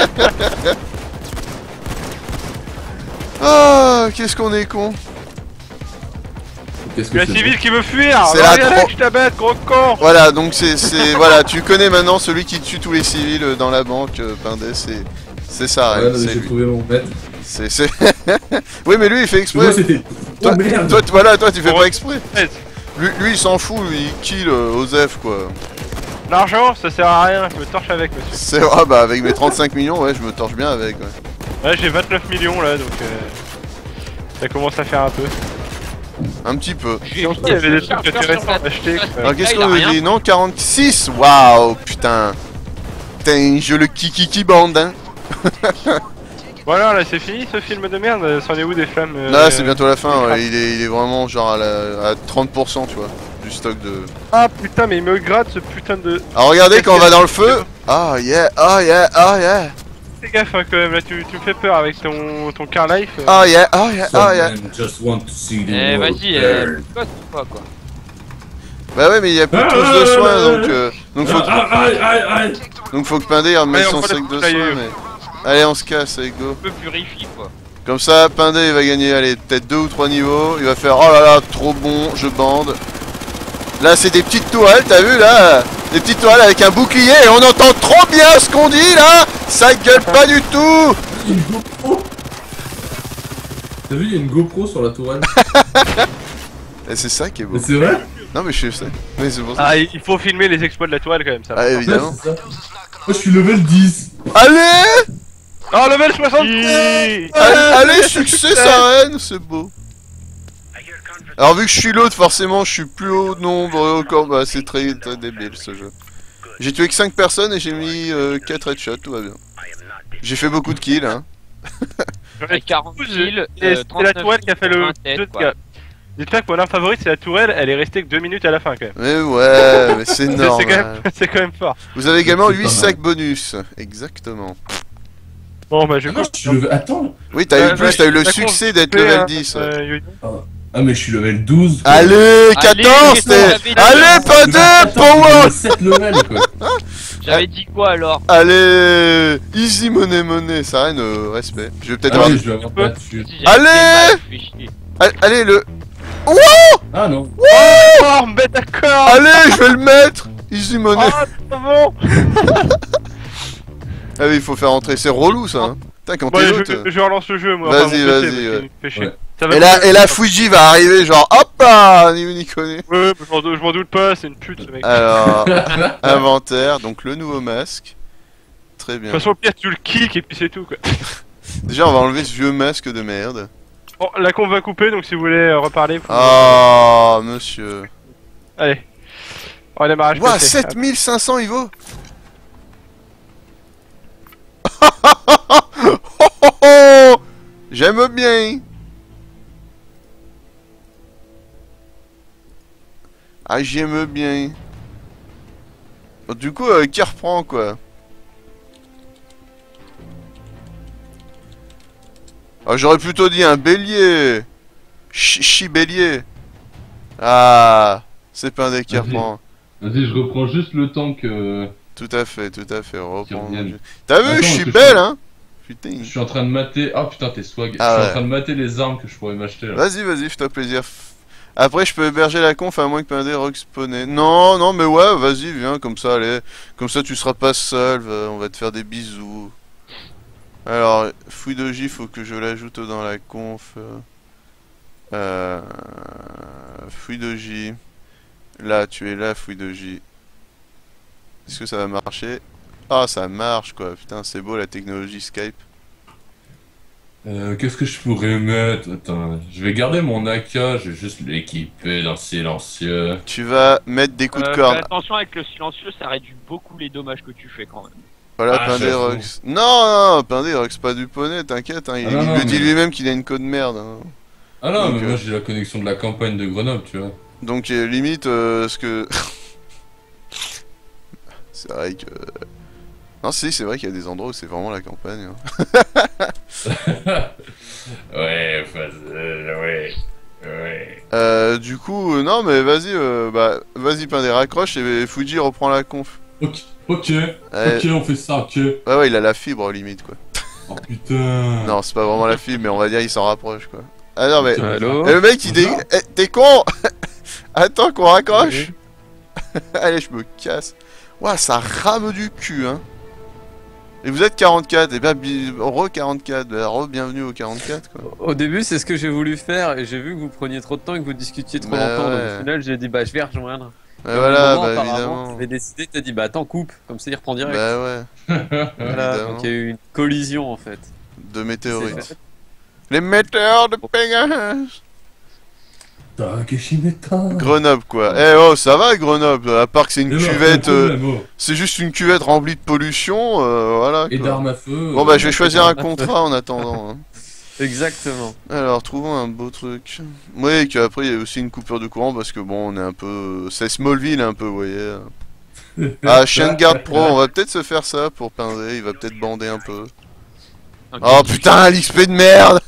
Ah, qu'est-ce qu'on est con. Qu'est-ce Il y a que un c'est civil qui veut fuir. C'est la Regarde là tro- que je t'abatte, gros con. Voilà, donc c'est voilà, tu connais maintenant celui qui tue tous les civils dans la banque, Pindé, c'est ça, Ouais, non, mais c'est j'ai lui. trouvé mon maître. C'est oui, mais lui il fait exprès. Moi c'était. Toi, Oh merde! toi tu fais Bon, pas exprès. ouais. Lui il s'en fout, lui, il kill Osef quoi. L'argent, ça sert à rien, je me torche avec, monsieur. C'est ah bah avec mes 35 millions, ouais, je me torche bien avec. Ouais. Ouais, j'ai 29 millions là, donc ça commence à faire un peu. Un petit peu. Il y avait des trucs intéressants à acheter. Alors qu'est-ce qu'on nous dit? Non, 46. Waouh, putain. Putain, je le kiki bande, hein. Voilà, là c'est fini ce film de merde. C'en est où des flammes Là, c'est bientôt la fin. Ouais. Il est vraiment genre à 30%, tu vois, du stock de. Ah putain, mais il me gratte ce putain de. Alors regardez quand on va dans le feu. Ah yeah, ah yeah, ah yeah. Fais gaffe hein, quand même, là tu me fais peur avec ton car life. Ah yeah, ah yeah, ah yeah. Just want to see the Eh, world vas-y, burn. quoi. Bah ouais, mais il y a plus de trousse de soins donc faut que Pindé il remette Allez, son on prend sac la de couche, soins. allez. Mais... Allez, on se casse, allez go. Un peu purifie, quoi. Comme ça, Pindé il va gagner, allez, peut-être 2 ou 3 niveaux. Il va faire oh là là, trop bon, je bande. Là, c'est des petites tourelles, t'as vu là? Des petites tourelles avec un bouclier et on entend trop bien ce qu'on dit là. Ça gueule pas du tout. Une GoPro. T'as vu, il y a une GoPro sur la tourelle. Et c'est ça qui est beau. Mais c'est vrai? Non mais je sais. Mais c'est pour ça. Ah, il faut filmer les exploits de la toile quand même, ça. Ah évidemment. Ouais, c'est ça. Moi je suis level 10. Allez, Oh, level 70. allez, succès Saren, c'est beau. Alors vu que je suis l'autre, forcément je suis plus haut nombre au corps, bah c'est très débile ce jeu. J'ai tué que 5 personnes et j'ai mis 4 headshots, tout va bien. J'ai fait beaucoup de kills hein. Avec 40 kills, Et c'est la tourelle qui a fait le jeu de quoi. gars. Dites-toi que mon arme favorite c'est la tourelle, elle est restée que 2 minutes à la fin quand même. Mais ouais, mais c'est normal. C'est quand même fort. Vous avez également C'est 8 pas mal. sacs bonus, exactement. Bon bah je Ah non, je suis level... Attends. Oui, t'as eu plus, t'as eu le T'as succès d'être compté, level hein, 10. Ah mais je suis level 12. quoi. Allez, 14 Allez, t'es... j'avais dit- Allez, Pindé, Attends, power. 7 level quoi. J'avais dit quoi alors? Allez, easy money, ça rien respect. Je vais peut-être avoir... Allez, je vais avoir pas dessus. Allez Allez, le... Ah non. Oh mais d'accord. Allez, je vais le mettre. Easy money. Ah c'est bon. Ah oui, il faut faire entrer, c'est relou ça hein. Putain, quand Bon, t'es allez, l'autre... je relance le jeu moi. Vas-y, enfin, mon PC, vas-y, parce qu'il ouais. me fait chier. Ouais. Ça va Et la Fuji va arriver genre hop là, ni vu ni connu. Ouais, je m'en doute pas, c'est une pute ce mec. Alors, inventaire, donc le nouveau masque. Très De bien. toute façon, au pire, tu le kick et puis c'est tout quoi. Déjà, on va enlever ce vieux masque de merde. Bon, la con va couper donc si vous voulez reparler. Faut... Oh, monsieur. Allez. On démarrage. Ouah, PC. 7500 il vaut. J'aime bien. Ah, j'aime bien. Du coup, qui reprend quoi? Ah, j'aurais plutôt dit un bélier. Bélier. Ah, c'est pas un deck qui Vas-y. reprend. Vas-y, je reprends juste le temps que... Tout à fait, reprends. reviennent. T'as vu, Attends, je suis que belle, je- hein? Putain. Je suis en train de mater... Ah putain, t'es swag. Ah je suis ouais. en train de mater les armes que je pourrais m'acheter là. Vas-y, fais-toi plaisir. Après, je peux héberger la conf à moins que Pindé rock spawner. Non, mais ouais, vas-y, viens, comme ça, allez. Comme ça, tu seras pas seul, on va te faire des bisous. Alors, fouille de J, faut que je l'ajoute dans la conf. Fouille de J. Là, tu es là, fouille de J. Est-ce que ça va marcher? Ah, ça marche, quoi. Putain, c'est beau, la technologie Skype. Qu'est-ce que je pourrais mettre? Attends, je vais garder mon AK, je vais juste l'équiper d'un silencieux. Tu vas mettre des coups de Fais corne. attention avec le silencieux, ça réduit beaucoup les dommages que tu fais quand même. Voilà, Ah, Pindé j'avoue. Rox. Non, Pindé Rox, pas du poney, t'inquiète, hein, il, Ah, non, il non, le dit mais- lui-même qu'il a une code merde. Hein. Ah non, Donc, mais moi j'ai la connexion de la campagne de Grenoble, tu vois. Donc limite, ce que... c'est vrai que... Non, si, c'est vrai qu'il y a des endroits où c'est vraiment la campagne. Hein. Ouais, ouais. Du coup, non, mais vas-y, vas-y, Pindé, raccroche et Fuji reprend la conf. Ok, Ouais. on fait ça, ok. Ouais, il a la fibre, limite, quoi. Oh putain. Non, c'est pas vraiment la fibre, mais on va dire il s'en rapproche, quoi. Ah non, mais... Allô. Et le mec, il dé... Eh, t'es con. Attends qu'on raccroche. Allez, je me casse. Ouah, ça rame du cul, hein. Et vous êtes 44, et bien, re-44, re-bienvenue au 44, quoi. Au début, c'est ce que j'ai voulu faire et j'ai vu que vous preniez trop de temps et que vous discutiez trop Bah longtemps. Donc ouais. au final, j'ai dit bah je vais rejoindre. Ouais, Et au voilà, moment, bah apparemment, évidemment. j'avais décidé, t'as dit bah attends coupe, comme ça il reprend direct. Bah ouais, Voilà, évidemment. donc il y a eu une collision en fait. de météorites. Les météores de Pegasus. Grenoble quoi. Eh oh, ça va Grenoble, à part que c'est une cuvette, c'est juste une cuvette remplie de pollution, voilà. Et quoi. d'armes à feu. Bon bah je vais choisir un contrat en attendant. Hein. Exactement. Alors trouvons un beau truc. Oui, qu'après il y a aussi une coupure de courant parce que bon on est un peu, c'est Smallville un peu, vous voyez. Ah chien de garde pro, on va peut-être se faire ça pour Pindé, il va peut-être bander un peu. Ok. Oh putain l'XP de merde.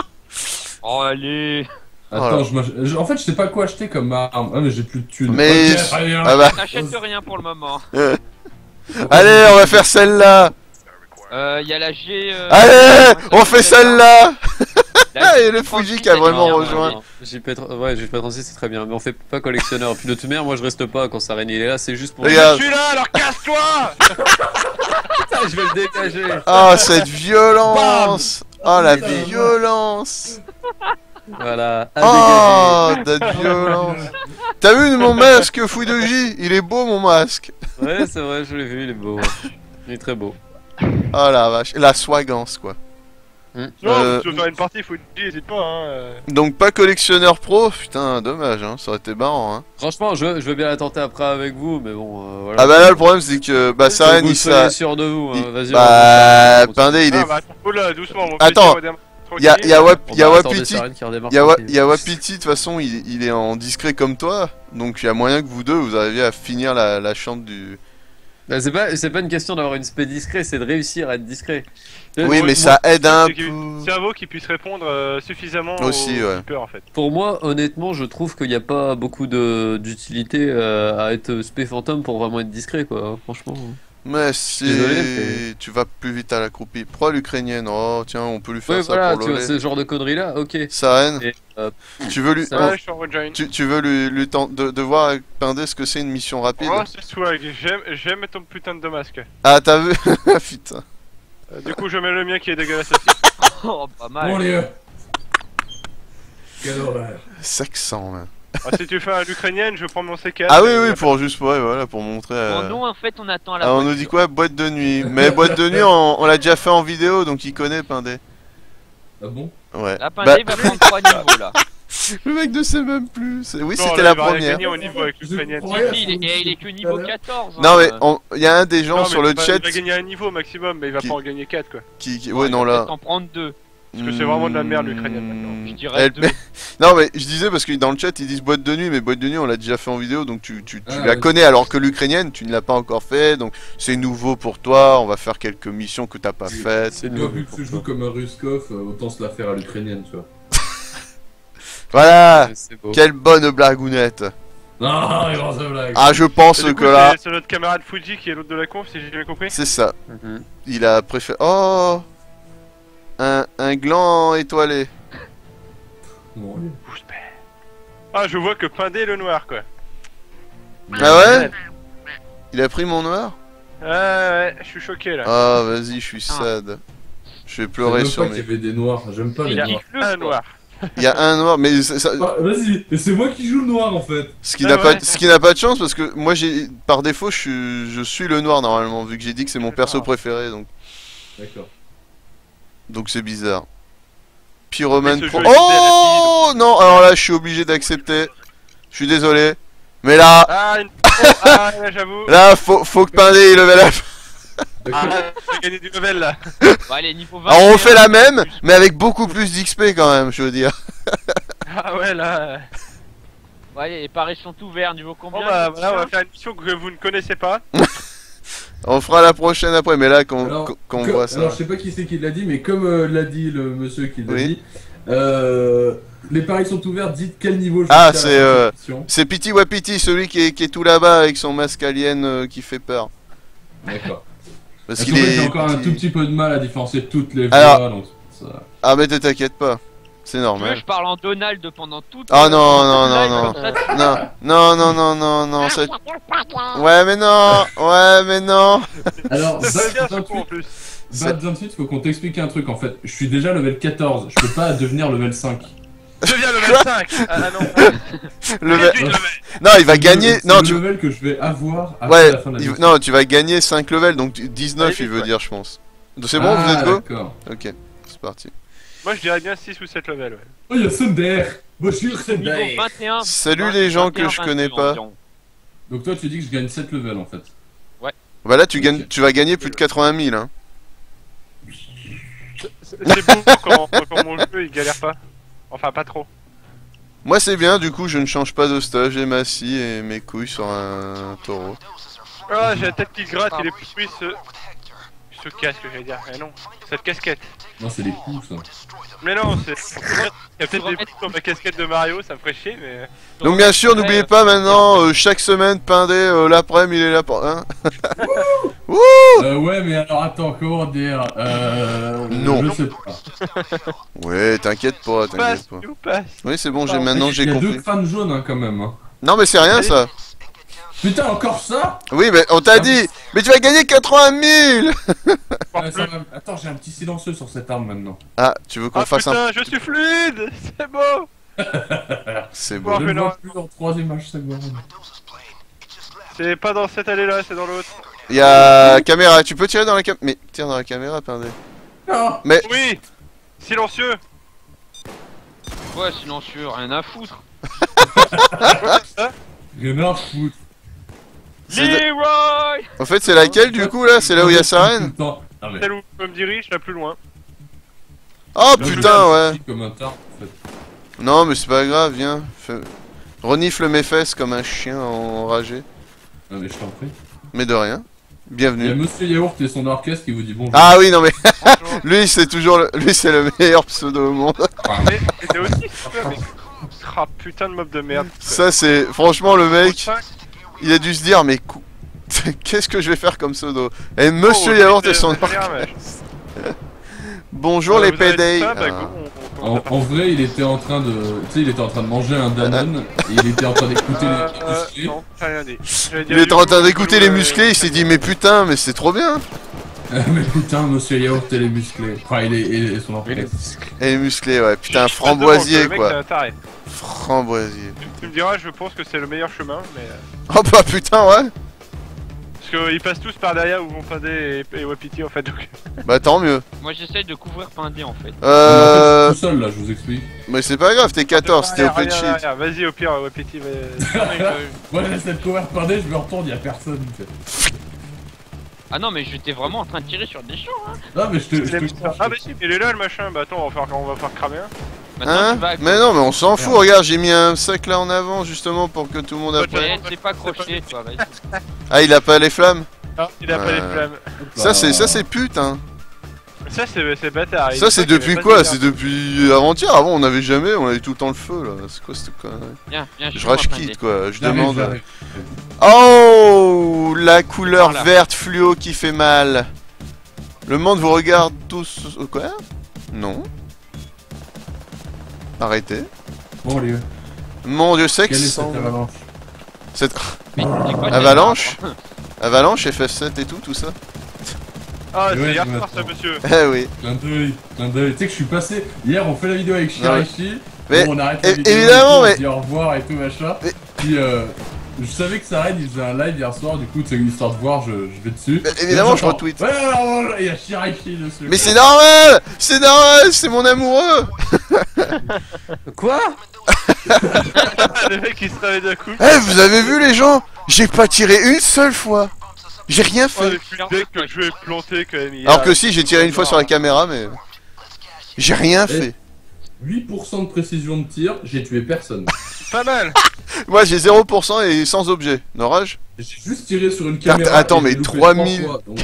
Oh, allez. Attends, en fait, je sais pas quoi acheter comme arme. Ah, mais j'ai plus de thunes. Mais- Ok, très bien. Ah bah, T'achètes rien pour le moment. allez on va faire celle-là. Il y a la G. Allez, on fait celle-là. La Et le G38, Fuji qui a vraiment elle est bien, rejoint. Ouais, JP36 c'est très bien, mais on fait pas collectionneur. Puis de toute manière, moi je reste pas quand Saren il est là, c'est juste pour. Regarde. Je suis là, alors casse-toi. Putain, je vais le dégager. Oh cette violence. Oh la violence. Voilà, à Oh cette violence. T'as vu mon masque fouille de J? Il est beau mon masque. dégager. Ouais, c'est vrai, je l'ai vu, il est beau. Ouais. Il est très beau. Oh la vache, la swagance quoi. Non, Euh, si tu veux faire une partie, faut dire, hésite pas. Donc pas collectionneur pro, putain dommage hein, ça aurait été marrant hein. Franchement, je veux bien la tenter après avec vous, mais bon, voilà. Ah bah là le problème c'est que bah Saren Vous il soyez s'a... sûr de vous, hein. Vas-y. Bah on va Pindé il est... Ah bah, oh là, doucement, mon Attends, petit, Il y a attendre Wapiti, Saren qui redémarre il y tranquille. a Wapiti de toute façon il est en discret comme toi. Donc il y a moyen que vous deux vous arriviez à finir la chambre du... Bah, c'est pas une question d'avoir une spé discret, c'est de réussir à être discret. Oui moi- mais ça aide un C'est qu'il y ait peu... un cerveau qui puisse répondre suffisamment Aussi, aux ouais. keepers, en fait. Pour moi, honnêtement, je trouve qu'il n'y a pas beaucoup d'utilité à être spé fantôme pour vraiment être discret, quoi. Franchement. Mais si Désolé, mais- tu vas plus vite à la croupie. Prends l'Ukrainienne, oh tiens on peut lui faire Ouais, ça voilà, pour tu vois, Lolé. ce genre de conneries là, ok. Saren, Et, tu veux lui... ça va. Ouais, je suis en rejoin. Tu veux lui de voir avec Pindé ce que c'est une mission rapide? Oh, c'est swag, j'aime ton putain de masque. Ah t'as vu? Putain. Du coup, je mets le mien qui est dégueulasse aussi. Oh, pas mal. Bon, les quelle horreur. Saxant là. Ah, si tu fais à l'ukrainienne, je prends mon C4. Ah oui et- oui pour juste ouais, voilà pour montrer... Bon, nous, en fait, on attend la Ah, on nous voiture. dit quoi? Boîte de nuit. Mais boîte de nuit, on l'a déjà fait en vidéo, donc il connaît Pindé. Ah bon? Ouais. La Pindé va prendre 3 niveaux là. Le mec ne sait même plus. Oui, Non, c'était là, la il va rien première. gagner au niveau avec l'ukrainienne. Ouais, Il est que niveau 14. Non, mais hein. il y a un des gens Non, sur mais le chat il va gagner un niveau maximum, mais il va Qui- pas en gagner 4 quoi. qui. Ouais, Ouais, non, il va là. peut-être en prendre 2. Parce que c'est vraiment de la merde, l'Ukrainienne, maintenant. Je dirais Elle- 2. Non, mais je disais parce que dans le chat ils disent boîte de nuit, mais boîte de nuit on l'a déjà fait en vidéo, donc tu Ah, la ouais. connais, alors que l'ukrainienne tu ne l'as pas encore fait, donc c'est nouveau pour toi. On va faire quelques missions que t'as pas faites. C'est Toi, vu que tu joues comme un Ruskov, autant se la faire à l'ukrainienne, tu vois. Voilà. C'est beau. Quelle bonne blagounette. Non, il va se blague. Ah, je pense Et du coup, que là, c'est notre camarade Fuji qui est l'autre de la conf, si j'ai bien compris. c'est ça. Mhm. Il a préféré. Oh, un gland étoilé. Bon, allez. Ah, je vois que Pindé est le noir quoi. Ah ouais? Il a pris mon noir? Ouais, je suis choqué là. Ah, vas-y, je suis sad. Je vais pleurer J'aime sur pas qu'il y mes. avait des noirs, j'aime pas les Il y a noirs. un noir. Il y a un noir, mais Ah, vas-y, et c'est moi qui joue le noir en fait. ce qui Ah n'a ouais. pas, ce qui n'a pas de chance parce que moi j'ai, par défaut, je suis le noir normalement vu que j'ai dit que c'est mon perso préféré, donc c'est bizarre. Pyroman Mais ce Pro. jeu est Oh non, alors là je suis obligé d'accepter. Je suis désolé, mais là, Ah, ah là, j'avoue. là faut que Pindé il level up. Ah, j'ai gagné du level là. Bon, allez, niveau 20. Alors on fait la même, mais avec beaucoup plus d'XP quand même, je veux dire. Ah ouais là. Bon, allez, les paris sont ouverts. Niveau Bon combien bah là, voilà, on va faire une mission que vous ne connaissez pas. On fera la prochaine après, mais là qu'on Alors, qu'on voit ça. Alors je sais pas qui c'est qui l'a dit, mais comme l'a dit le monsieur qui l'a Oui. dit, les paris sont ouverts, dites quel niveau je Ah, vais faire c'est, la compétition. C'est Pity Wapiti, celui qui est tout là-bas avec son masque alien qui fait peur. D'accord. Parce Parce qu'il qu'en fait, est. j'ai encore un petit. tout petit peu de mal à différencier toutes les Alors- voix, donc ça... Ah, mais ne t'inquiète pas, c'est Tu veux, normal. je parle en Donald pendant toute. Ah non, non, toute non, live, non. comme ça, Non, non, non, non, non, non, ça. Ouais, mais non, ouais, mais non. Alors, C'est bien ce Bad coup en 28, plus. Bad 28, faut qu'on t'explique un truc en fait. Je suis déjà level 14, je peux pas devenir level 5. Deviens level 5. Ah non. Le Réduis le level. Non, il va gagner. C'est Non, le tu. level que je vais avoir après Ouais, la fin de la mission. non, tu vas gagner 5 levels, donc 19 Allez, il veut ouais. dire, je pense. Donc c'est bon, vous êtes go? D'accord. Ok. c'est parti. Moi je dirais bien 6 ou 7 levels, ouais. Oh, il y a Sunder. Bonjour Niveau Sunder. 21. Salut les gens que je connais pas. Donc toi, tu dis que je gagne 7 levels en fait. Bah là, tu vas gagner plus de 80 000, hein. C'est bon quand mon jeu il galère pas. Enfin, pas trop. Moi, c'est bien, du coup, je ne change pas de stage, j'ai ma scie et mes couilles sur un taureau. Ah, j'ai la tête qui gratte, il est plus ce casque, j'allais dire. Mais non, cette casquette. Non, c'est les coups ça. Mais non, c'est. Il y a peut-être des coups dans ma casquette de Mario, ça me ferait chier, mais. Donc, bien sûr, n'oubliez pas maintenant, chaque semaine, Pindé, l'après-midi, il est là pour... Hein. Ouais, mais alors attends, comment dire Non. Je sais pas. Ouais, t'inquiète pas, Passe, t'inquiète pas. nous passe. Oui, c'est bon, maintenant j'ai Il y a compris. 2 fans jaunes hein, quand même. Hein. Non, mais c'est rien, ça. Putain, encore ça. Oui, mais on t'a dit. Mais tu vas gagner 80 000. Attends, j'ai un petit silencieux sur cette arme maintenant. Ah, tu veux qu'on Ah fasse putain, je suis fluide. C'est beau. C'est Bon, beau. Je ne non. vois plus en 3ème âge seconde. C'est pas dans cette allée-là, c'est dans l'autre. Il y a caméra, tu peux tirer dans la caméra. Mais tire dans la caméra, Pindé. Non. Mais Oui. Silencieux. Ouais, silencieux, rien à foutre. Rien à foutre. c'est de- Leroy. en fait, c'est laquelle du coup là? C'est là où il y a Saren? Non, mais... Celle où je me dirige, la plus loin. Oh putain, ouais. Comme un tard, en fait. Non, mais c'est pas grave, viens. Renifle mes fesses comme un chien enragé. Non, mais je t'en prie. Mais de rien. Il y a Bienvenue. Monsieur Yaourt et son orchestre qui vous dit bonjour. Ah oui, non mais Bonjour. lui c'est toujours lui c'est le meilleur pseudo au monde. Mais t'es aussi mais... Ah putain de mob de merde. Ça c'est franchement le mec, il a dû se dire mais qu'est-ce que je vais faire comme pseudo? Et Monsieur Yaourt et son orchestre. Bonjour les PD. En vrai, il était en train de, tu sais, il était en train de manger un Danone et il était en train d'écouter les musclés. Non, j'ai rien dit. Il était en train d'écouter les musclés, il s'est dit mais putain mais c'est trop bien. Mais putain, Monsieur Yaourt et les musclés. Enfin, et son orchestre. Et les musclés ouais, putain framboisier quoi. Tu Framboisier. me diras, je pense que c'est le meilleur chemin, mais. Oh bah putain ouais. Parce qu'ils passent tous par derrière où vont Pindé et Wapiti en fait. Donc... Bah tant mieux. Moi j'essaye de couvrir Pindé en fait. Mais en fait, je suis tout seul là, je vous explique. Mais c'est pas grave, t'es 14, t'es au play de shit. Vas-y, au pire, Wapiti va. Moi, j'essaie de couvrir par je me retourne, y'a personne. Ah non mais j'étais vraiment en train de tirer sur des champs hein. Non, mais je te Ah bah si, il est là le machin. Bah attends, on va faire cramer un. Maintenant Hein? tu vas à Mais non, mais on s'en fout, regarde, j'ai mis un sac là en avant justement pour que tout le monde Ouais, apprenne. Ouais, c'est pas crocheté toi, vas-y. Ah, il a pas les flammes? Non, il a pas les flammes. Ça c'est pute hein. Ça c'est bâtard. Ça c'est depuis quoi? C'est depuis avant-hier, avant on avait jamais, on avait tout le temps le feu là. C'est quoi cette connerie? Viens, viens, Je suis moi, rage Pindé. quitte quoi, je J'arrive, demande. j'arrive. Oh, la couleur Voilà. verte fluo qui fait mal. Le monde vous regarde tous. Quoi? Non. Arrêtez. Bon, allez, Mon dieu, quelle est sexe. cette avalanche? Cette Mais c'est quoi, avalanche. t'es- Avalanche, FF7 et tout ça. Ah, c'est Ouais, hier je soir ça, m'attends. monsieur. Eh oui. Clin d'œil, clin d'œil. Tu sais que je suis passé. Hier, on fait la vidéo avec Shirashi. Mais, Bon, on arrête la é- vidéo, évidemment, on mais- dit au revoir et tout machin. Mais- Puis, je savais que Saren il faisait un live hier soir, du coup, c'est une histoire de voir, je vais dessus. Mais évidemment, Et je j'entends, retweet. Ouais, alors, il y a Shirashi dessus. Mais c'est normal. C'est normal. C'est mon amoureux. Quoi? Le mec il se réveille d'un coup. Eh, vous avez vu les gens? J'ai pas tiré une seule fois. J'ai rien Oh, fait. les plus dès que le jeu est planté quand même. Alors que si, j'ai tiré une fois sur la caméra, mais j'ai rien fait. 8% de précision de tir, j'ai tué personne. Pas mal. Moi, j'ai 0% et sans objet. Norage? J'ai juste tiré sur une caméra. attends, et mais j'ai loupé 3000. 3 fois, donc,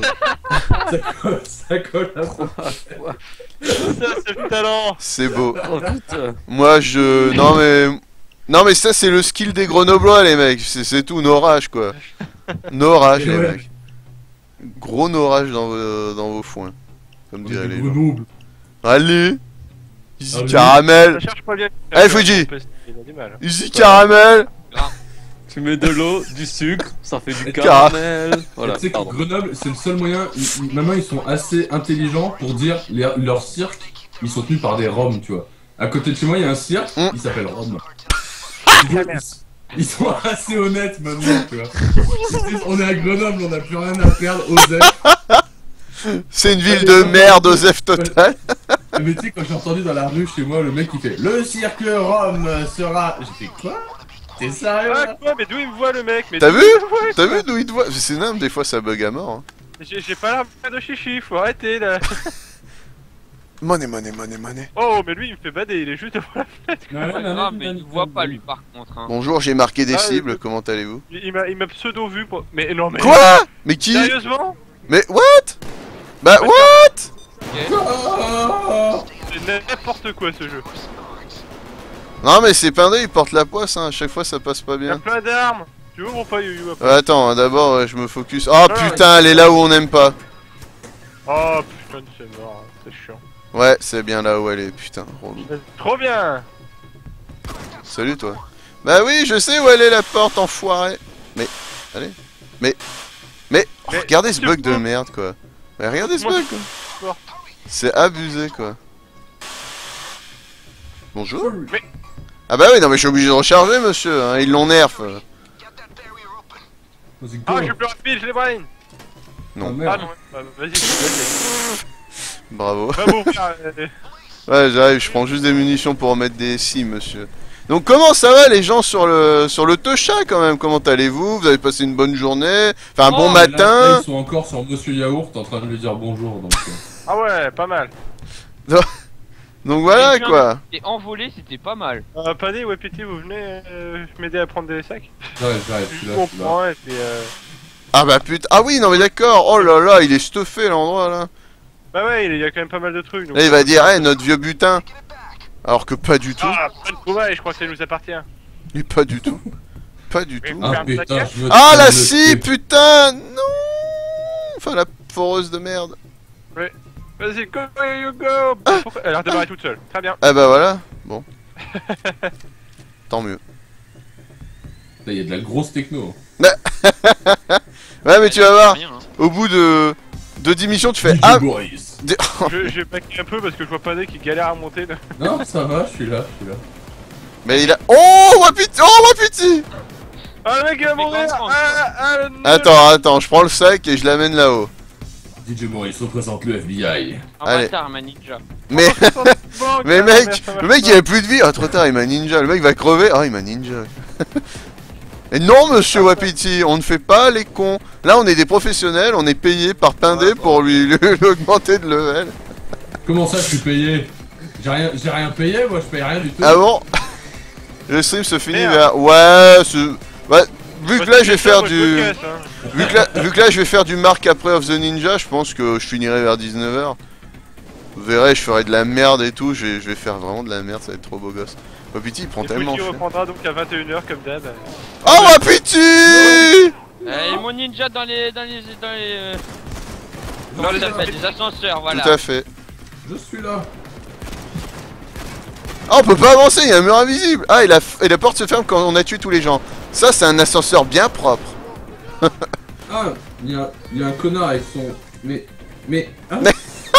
ça colle à fond. Ça c'est le talent. C'est beau. Oh putain. Moi, je... Non, mais ça, c'est le skill des Grenoblois, les mecs. C'est tout, norage, quoi. Norage, les Ouais. mecs. Gros norage dans vos foins. Comme On diraient est les des gens. Grenoble. Allez. Easy Allez. caramel. Ça cherche pas bien. Allez, Fuji. Il a du mal. Easy caramel. Tu mets de l'eau, du sucre, ça fait du Et caramel. Voilà, Tu sais que pardon. Grenoble, c'est le seul moyen. Maintenant, ils sont assez intelligents pour dire leurs cirques, ils sont tenus par des Roms, tu vois. À côté de chez moi, il y a un cirque, il s'appelle Rome. Ils sont assez honnêtes maintenant, tu vois. On est à Grenoble, on n'a plus rien à perdre, Osef. C'est une ville de merde, Osef total. Mais tu sais, quand j'ai entendu dans la rue chez moi, le mec il fait le cirque Rome sera. J'ai fait quoi? T'es sérieux Ah là? quoi, mais d'où il me voit le mec? Mais T'as d'où vu? il me voit, T'as quoi? vu d'où il te voit? C'est énorme, des fois ça bug à mort. Hein. J'ai pas l'air de chichi, faut arrêter là. Money, money, money, money. Oh, mais lui il me fait bader, il est juste devant la fenêtre. Ah, mais il voit pas lui par contre. Hein. Bonjour, j'ai marqué des Ah, cibles, oui. comment allez-vous? Il m'a pseudo vu pour. Mais non, mais. Quoi? Mais qui? Sérieusement? Mais what? Bah what? Oh C'est n'importe quoi ce jeu. Non mais c'est Pindé, il porte la poisse, hein. À chaque fois ça passe pas Il y a bien. plein d'armes. Tu ouvres ou pas, Yu-Yu après? Attends, hein, d'abord je me focus. Oh Voilà, putain, elle est là où on aime pas. Oh putain, c'est mort, c'est chiant. Ouais, c'est bien là où elle est, putain, relou. Trop bien. Salut toi. Bah oui, je sais où elle est la porte, enfoiré. Mais, allez. Mais, oh, Mais, regardez ce tu bug de peux- merde quoi. Mais regardez ce Moi, bug je- quoi. C'est abusé quoi. Bonjour. Mais- Ah bah oui, non mais je suis obligé de recharger monsieur, hein. Ils l'ont nerf. C'est Ah, quoi? je suis plus rapide, je les brain. Non. Ah, Ah merde. non, bah, vas-y, Bravo. va m'ouvrir. Ouais, j'arrive, je prends juste des munitions pour remettre des si monsieur. Donc comment ça va les gens sur le Techa quand même? Comment allez-vous? Vous avez passé une bonne journée? Enfin un bon Mais là, matin? ils sont encore sur Monsieur Yaourt en train de lui dire bonjour donc. Ah ouais, pas mal. Donc voilà Et puis, quoi. Et envolé, c'était pas mal. Paddy, ouais, Pity, vous venez m'aider à prendre des sacs? J'arrive, je Je suis là, je suis là. comprends, et puis Ah bah putain. Ah oui, non mais d'accord. Oh là là, il est stuffé l'endroit là. Bah ouais, il y a quand même pas mal de trucs. Donc... Là il va dire, hey, notre vieux butin. Alors que pas du tout. Ah, bonne trouvaille, je crois que ça nous appartient. Mais pas du tout. Pas du Mais tout. Ah Ferme ta putain, gueule. je veux Ah te la le scie, tuer. putain. Non. Enfin la foreuse de merde. Vas-y, go, you go. Pourquoi... Elle a redémarré toute seule. Très bien. Ah bah voilà. Bon. Tant mieux. Là, il y a de la grosse techno. Ouais mais tu vas voir. Rien, hein. Au bout de 10 missions, tu fais DJ ah. Boris. J'ai backé un peu parce que je vois Paddy qui galère à monter là. Non, ça va, je suis là, je suis là. Mais il a. Oh Wapiti. Oh Wapiti. Ah le mec il va Mais mourir. comment, Non. Attends, je prends le sac et je l'amène là-haut. DJ Boris représente le FBI. Un Allez. bâtard, ma ninja. Mais Bon, mais ça mec, marche, ça le marche mec pas. il a plus de vie. Ah trop tard, il m'a ninja. Le mec va crever. Ah il m'a ninja. Et non monsieur Wapiti, on ne fait pas les cons. Là on est des professionnels, on est payé par Pindé pour lui augmenter de level. Comment ça, je suis payé? J'ai rien payé, moi, je paye rien du tout. Ah bon? Le stream se finit Merde. vers. Ouais, ouais, vu que Moi, là je vais ça, faire moi, je du. me casse, hein. Vu que là je vais faire du Mark après of the Ninja, je pense que je finirai vers 19h. Vous verrez, je ferai de la merde et tout, je vais faire vraiment de la merde, ça va être trop beau gosse. Wapiti il prend Et tellement Fouki cher. reprendra donc à 21h comme d'hab. Oh Wapiti! Et mon ninja dans les. Dans les. Dans les des ascenseurs, voilà. Tout à fait. Je suis là. Ah on peut pas avancer, il y a un mur invisible. Ah et la porte se ferme quand on a tué tous les gens. Ça c'est un ascenseur bien propre. Ah, il y a un connard avec son. Mais. Ah, Mais-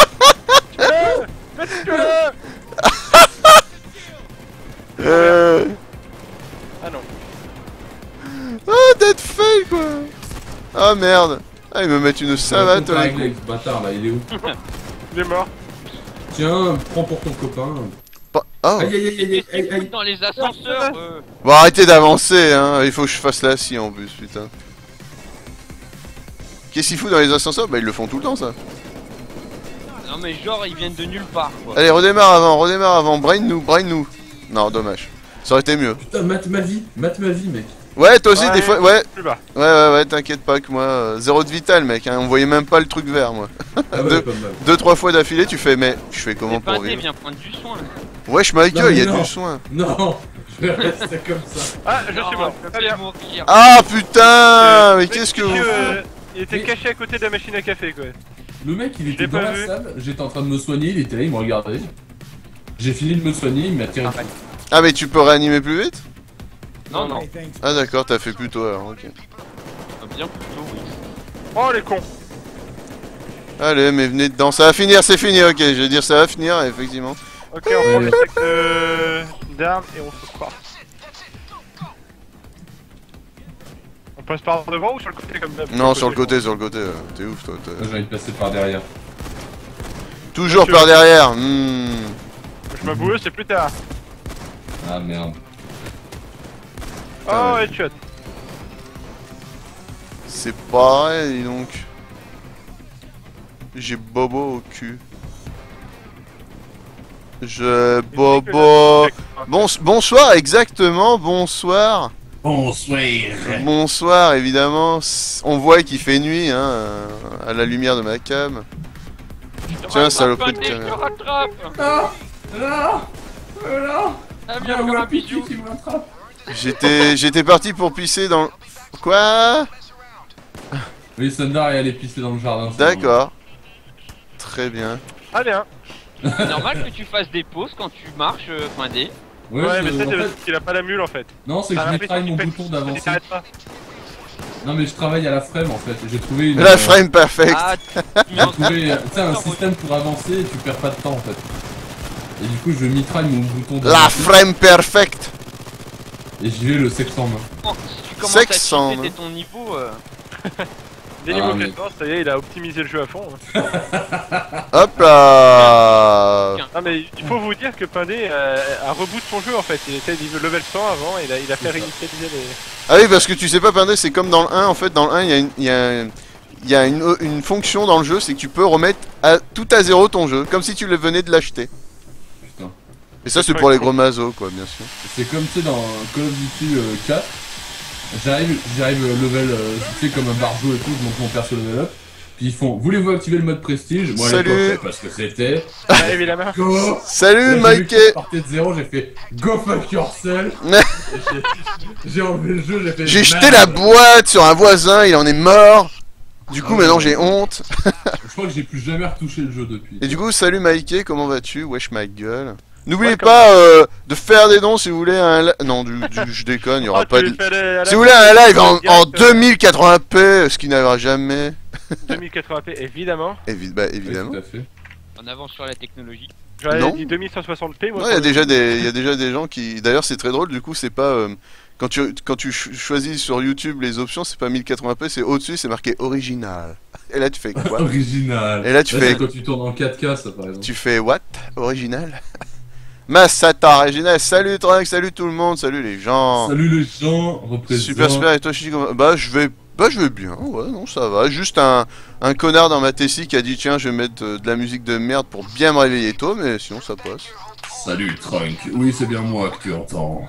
Ah non. Ah dead fail quoi. Ah merde. Ah ils me mettent une savate avec avec. ce bâtard là, il est où? Il est mort. Tiens, prends pour ton copain. Oh. Aïe aïe aïe aïe aïe aïe. Dans les ascenseurs. Bon arrêtez d'avancer hein, il faut que je fasse la scie en plus putain. Qu'est-ce qu'il fout dans les ascenseurs? Bah ils le font tout le temps ça. Non, mais genre, ils viennent de nulle part, quoi. Allez redémarre avant, brain nous. Non dommage. Ça aurait été mieux. Putain, mate ma vie, mec. Ouais toi aussi Ouais, des fois, ouais, Plus bas. ouais, t'inquiète pas que moi, zéro de vital mec, hein, on voyait même pas le truc vert moi. Ah ouais, pas mal. 2-3 fois d'affilée tu fais mais je fais comment Et pour Pindé vivre? vient prendre du soin. Wesh ma Non, gueule, il y a mais non. du soin. Non, je vais rester comme ça. Ah, je suis Non, mort. je Très vais bien. mourir. Ah putain, mais Mais qu'est-ce que Fouki, vous... il était Mais- caché à côté de la machine à café quoi. Le mec, il Je était l'ai dans pas la vu. salle, j'étais en train de me soigner, il était là, il me regardait. J'ai fini de me soigner, il m'a tiré dessus. Ah mais tu peux réanimer plus vite? Non, non. Ah d'accord, t'as fait plus tôt alors, ok. Bien plutôt, oui. Oh les cons. Allez mais venez dedans, ça va finir, c'est fini, ok, je vais dire ça va finir effectivement. Ok, on prend le sac d'armes et on se croit. On passe par devant ou sur le côté comme d'hab? Non, sur le côté. T'es ouf, toi. Moi, j'ai envie de passer par derrière. Toujours par derrière. Je m'avoue, c'est plus tard. Ah merde. Oh, headshot. C'est pareil, donc. J'ai bobo au cul. Bobo. Bonsoir, exactement, bonsoir. Bonsoir. Bonsoir, évidemment. On voit qu'il fait nuit, hein, à la lumière de ma cam. Tiens, saloperie de Je te caméra. rattrape. Non. Ah, viens, comme un bisou. qui me rattrape. J'étais parti pour pisser dans... Quoi? Oui, Sundar est allé pisser dans le jardin. c'est D'accord. Très bien. Ah bien. C'est normal que tu fasses des pauses quand tu marches, point D. bon. Ouais, mais en ça, c'est fait- parce qu'il a pas la mule en fait. Non, c'est que T'as je l'impression mitraille mon qu'il fait- bouton il d'avancer. s'arrête pas. Non, mais je travaille à la frame en fait. J'ai trouvé une. La frame perfect. Ah, tu J'ai trouvé tu sais, un système pour avancer et tu perds pas de temps en fait. Et du coup, je mitraille mon bouton La d'avancer frame perfect. et j'y vais le sexe en main. Si tu commences Sexe à en cheater main. dès ton niveau, Dès niveau mais- 14, ça y est, il a optimisé le jeu à fond. hein. Hop là. Non mais il faut vous dire que Pindé a reboot son jeu en fait. Il était niveau level 100 avant, il a fait ça. réinitialiser les... Ah oui, parce que tu sais pas, Pindé, c'est comme dans le 1, en fait, dans le 1, il y a une fonction dans le jeu, c'est que tu peux remettre tout à zéro ton jeu, comme si tu le venais de l'acheter. Putain. Et ça, c'est pour les gros mazos, quoi, bien sûr. C'est comme tu sais dans Call of Duty 4. J'arrive level, tu sais, comme un barjo et tout, je monte mon perso level up. Puis ils font, voulez-vous activer le mode prestige? Moi, à l'époque, Salut. je sais pas ce que c'était. Ah, évidemment. Go! Salut, Là, j'ai vu Mikey. qu'il partait de zéro, j'ai fait go fuck yourself. Et j'ai enlevé le jeu, j'ai fait. J'ai jeté merde. la boîte sur un voisin, il en est mort. Du coup, maintenant, j'ai honte. Je crois que j'ai plus jamais retouché le jeu depuis. Et du coup, salut Mikey, comment vas-tu? Wesh ma gueule. N'oubliez Ouais, pas de faire des dons si vous voulez un... Non, je déconne, il y aura Oh, pas tu de... lui fais à la- Si vous voulez un live en direct, 2080p, ce qui n'arrivera jamais. 2080p, évidemment. Bah, Oui, évidemment. tout à fait. en avance sur la technologie. J'aurais Non. dit 2160p. Moi, Non, il y a déjà des gens qui... D'ailleurs, c'est très drôle, du coup, c'est pas... Quand tu choisis sur YouTube les options, c'est pas 1080p, c'est au-dessus, c'est marqué original. Et là, tu fais quoi? Original. Et là, tu Là, fais... c'est quand tu tournes en 4K, ça par exemple. Tu fais what? Original? Massata original, salut Trunks, salut tout le monde, salut les gens. Salut les gens, représente. Super, et toi Chichi, bah je vais bien, ouais, non ça va. Juste un connard dans ma Tessie qui a dit tiens je vais mettre de la musique de merde pour bien me réveiller tôt, mais sinon ça passe. Salut Trunk, oui c'est bien moi que tu entends.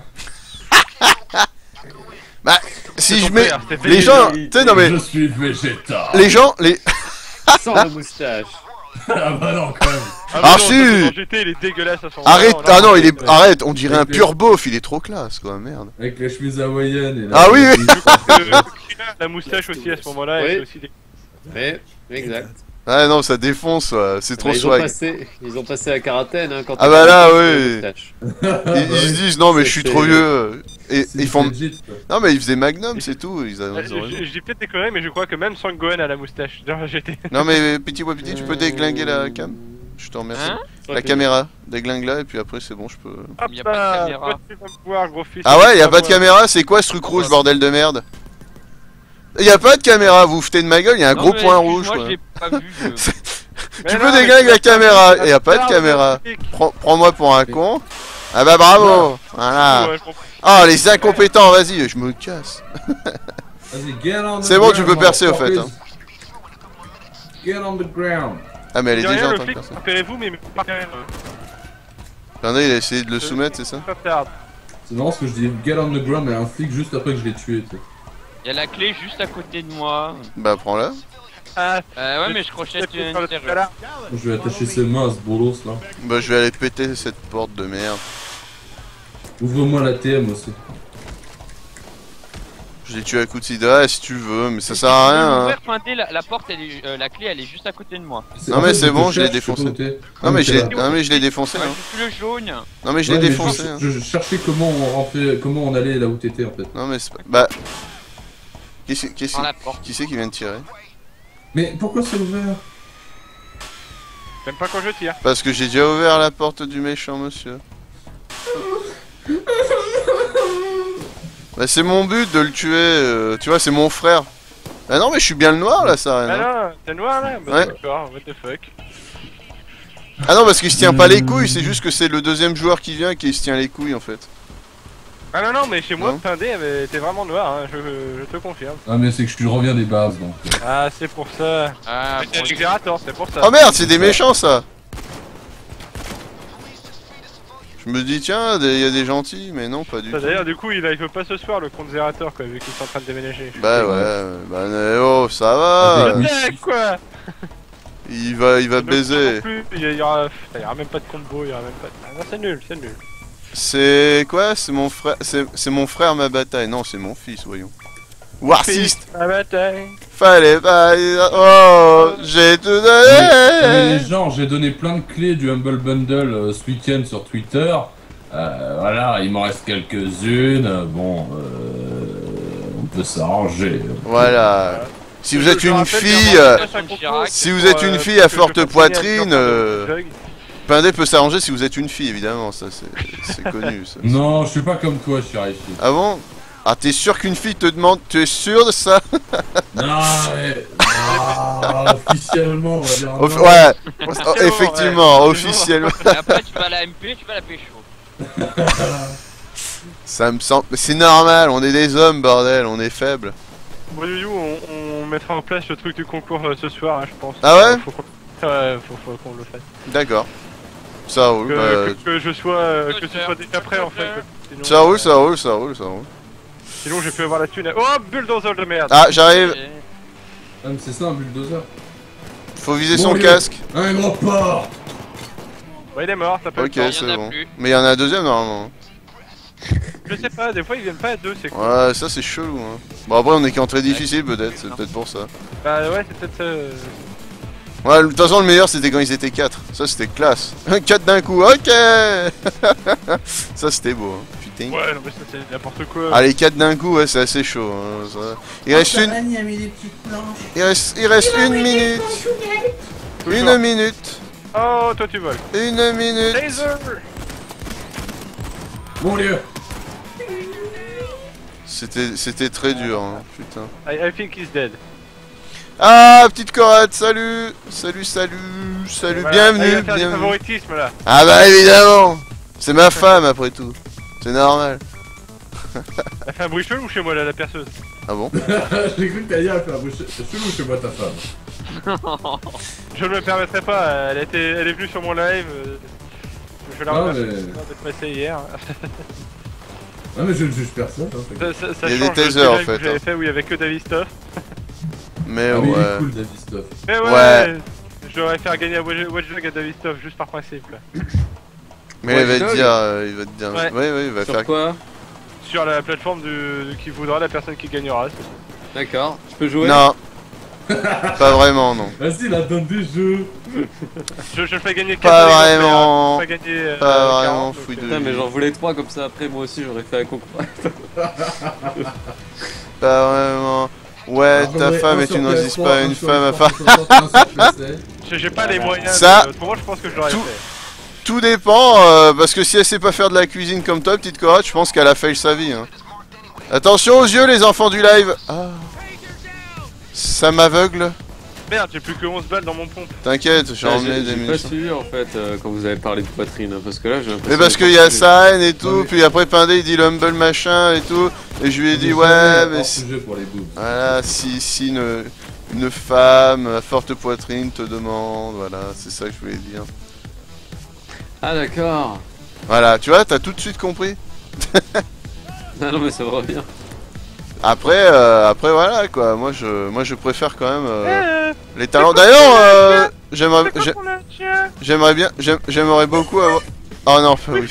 Bah si C'est je ton mets père, c'est les fait. gens, tu sais non mais Je suis végétal. les gens, les Sans la moustache. Ah bah non quand même. Ah, Ah, non, si. ça, dans GT, il est dégueulasse à son arrête, moment, là. ah non il est arrête, on dirait un Avec les- pur beauf, il est trop classe quoi, merde. Avec la chemise hawaïenne et la... Ah oui, oui. La moustache aussi à ce moment-là, Oui. elle est aussi Ouais, exact. Ah non ça défonce, c'est trop Bah, swag. ils ont passé à Karaten hein, quand Ah bah là, ils ont oui. la moustache. Ils se disent non mais je suis C'est- trop vieux. Et C'est ils font... legit, quoi. Non mais ils faisaient Magnum c'est tout, ils ont raison. Je dis peut-être des conneries, mais je crois que même Sangohan a la moustache dans GT. Non mais petit wapiti, tu peux déglinguer la cam? Je te remercie. Hein La caméra, déglingue là et puis après c'est bon, je peux... Hop Il y a pas de là, caméra. tu vas me voir, gros fils. Ah ouais, y a Tu pas vas de voir. caméra? C'est quoi ce truc rouge, bordel de merde? Y a pas de caméra, vous vous foutez de ma gueule, y a un Non, gros mais point rouge excuse-moi, quoi. je l'ai pas vu. Mais Tu non, peux mais déglinguer la tu vas caméra, pas- y a pas de Ah, caméra. magnifique. Prends-moi pour un con. Ah bah bravo, voilà. Ouais, je comprends. Oh les incompétents, vas-y, je me casse. Vas-y, get on the C'est bon, tu ground, peux percer, au fait, motherfuckers. Get on the ground. Ah mais elle est Dis rien, déjà en le train de flic, faire ça. repérez-vous, mais pas rien. Attendez, il a essayé de le soumettre, c'est ça? Pas tard. C'est marrant parce que je dis get on the ground mais un flic juste après que je l'ai tué, tu sais. Il y a la clé juste à côté de moi. Bah prends-la. Ah, Ouais, mais je crochette c'est une pas le serrure. tout à l'heure. Je vais attacher ses mains à ce bolos là. Bah je vais aller péter cette porte de merde. Ouvre-moi la TM aussi. Je l'ai tué à coup de sida si tu veux, mais ça sert à Si tu veux rien. Hein. l'ouvrir, Pindé, la porte, la clé, elle est juste à côté de moi. Non, En mais fait, c'est je bon, te je l'ai cherche, sais pas défoncé. où t'es. Non mais t'es je l'ai, là. non mais je l'ai défoncé. Ouais, Hein. je suis le jaune. Non mais je l'ai Ouais, mais défoncé. Hein. je cherchais comment on rentrait, comment on allait là où t'étais en fait. Non mais c'est pas... Bah... Qu'est-ce Dans la porte. qui c'est qui vient de tirer? Mais pourquoi c'est ouvert? Même pas quand je tire. Parce que j'ai déjà ouvert la porte du méchant monsieur. Bah c'est mon but de le tuer, tu vois, c'est mon frère. Ah non mais je suis bien le noir là, ça. Ah non, t'es noir là? Bah Ouais. d'accord, what the fuck. Ah non parce qu'il se tient pas les couilles, c'est juste que c'est le deuxième joueur qui vient qui se tient les couilles en fait. Ah non, non, mais chez moi, Non. Pindé t'es vraiment noir, hein, je te confirme. Ah mais c'est que je reviens des bases donc. Ah, c'est pour ça. Ah, C'est bon, avec Zerator, c'est pour ça. Oh merde, c'est des méchants ça. Je me dis tiens, il y a des gentils, mais non pas du Ça, tout. d'ailleurs, du coup, il veut pas ce soir le compte Zerator, quoi, vu qu'ils sont en train de déménager. Bah ouais, bah oh ça va. Avec- Le mec, quoi! Il va Non baiser. plus, il y aura même pas de combo, il y aura même pas de... Ah non, c'est nul, c'est nul. C'est quoi? C'est mon frère, c'est mon frère ma bataille. Non, c'est mon fils, voyons. Warciste. Ah bataille. Fallait pas. Oh, j'ai tout Mais donné. les gens, j'ai donné plein de clés du Humble Bundle ce week-end sur Twitter. Voilà, il m'en reste quelques-unes. Bon, on peut s'arranger. Voilà. Si vous êtes Je une rappelle fille, qu'il y a un concours Chirac. si vous pour, êtes une fille pour à que forte je fasse poitrine, gagner un jug. Pindé peut s'arranger si vous êtes une fille, évidemment. Ça, c'est connu. Ça. Non, je suis pas comme toi, Chirac. Ah bon? Ah, t'es sûr qu'une fille te demande? Tu es sûr de ça? Non, mais... non, officiellement, on va dire. Off- non. ouais, Officiellement, effectivement, ouais. officiellement. Et après, tu vas à la MP, tu vas à la pécho. Ça me semble. Mais c'est normal, on est des hommes, bordel, on est faibles. Bon, Youyou, on mettra en place le truc du concours ce soir, hein, je pense. Ah ouais? Faut qu'on le fasse. D'accord. Ça roule, bah, Que je sois, que ce soit déjà prêt en fait. Sinon, ça roule, ça roule, ça roule, ça roule. Sinon, j'ai pu avoir la thune. Oh, bulldozer de merde! Ah, j'arrive. Ah, mais c'est ça un bulldozer. Faut viser Bon son lieu. casque. Un gros porc. Ouais, il est mort, ça peut Ok, être. y en c'est a bon. plus. Mais il y en a un deuxième normalement. Je sais pas, des fois ils viennent pas à deux, c'est cool. Ouais, ça c'est chelou. Hein. Bon, après, on est qu'en très difficile peut-être, c'est peut-être pour ça. Bah ouais, c'est peut-être ça. Ouais, de toute façon, le meilleur c'était quand ils étaient 4. Ça c'était classe. 4 d'un coup, ok. Ça c'était beau. Hein. Putain. Ouais, non, mais ça c'est n'importe quoi. Allez, 4 d'un coup, ouais, c'est assez chaud. Hein, ça. Il reste une. Il reste une minute. Une minute. Oh, toi tu voles. Une minute. Laser! Bon lieu. C'était très dur, hein, putain. I think he's dead. Ah, petite Corette, salut. Salut, Voilà. bienvenue, Ah, il va faire du bienvenue. favoritisme là. Ah bah évidemment. C'est ma femme après tout. C'est normal. Elle fait un bruit chelou chez moi là, la perceuse. Ah bon? J'ai cru que t'allais dire, elle fait un boucher. Chelou chez moi ta femme. Je ne me permettrai pas, elle est venue sur mon live. Je la Ah, remercie mais- d'être passée hier. Non mais je ne juge personne. Hein, Ça Il y a des change du tasers, en live fait, que j'avais hein. fait où il y avait que David Stuff. Mais ah, mais il est ouais. cool David Stuff. Mais ouais, Ouais. je devrais faire gagner à Watch Dogs à David Stuff juste par principe là. Mais Ouais, il va te Dog. dire, il va te dire. Ouais. Ouais, il va Sur faire. quoi? Sur la plateforme qui voudra la personne qui gagnera. c'est tout. D'accord, je peux jouer? Non. Pas vraiment, non. Vas-y, là donne des jeux. Je fais gagner Pas 4 vraiment. Je fais gagner. Pas 40, vraiment, donc, fouille de- Putain, mais j'en voulais 3 comme ça, après moi aussi j'aurais fait un concours. Pas vraiment. Ouais, Alors, ta j'en ai femme un et tu sur ne résistes PS3, pas à un une sur femme à Xbox femme. 360, un sur PC. J'ai pas les moyens. Ça- Autrement, je pense que je l'aurais Tout- fait. Tout dépend, parce que si elle sait pas faire de la cuisine comme toi, petite Corette, je pense qu'elle a fail sa vie. Hein. Attention aux yeux, les enfants du live. Ah. Ça m'aveugle. Merde, j'ai plus que 11 balles dans mon pompe. T'inquiète, j'ai Ouais, emmené des J'ai pas munitions. suivi en fait quand vous avez parlé de poitrine, hein, parce que là j'ai l'impression. Mais parce que qu'il y a Saren et tout, Ouais. puis après Pindé il dit le humble machin et tout, et je lui ai dit Mais ouais, jamais mais hors si- sujet pour les boobs. voilà, si une femme à forte poitrine te demande, voilà, c'est ça que je voulais dire. Ah d'accord. Voilà, tu vois, t'as tout de suite compris. Ah non mais ça me revient. Après voilà quoi, moi je préfère quand même les talents. D'ailleurs, j'aimerais beaucoup avoir. Oh non, oui.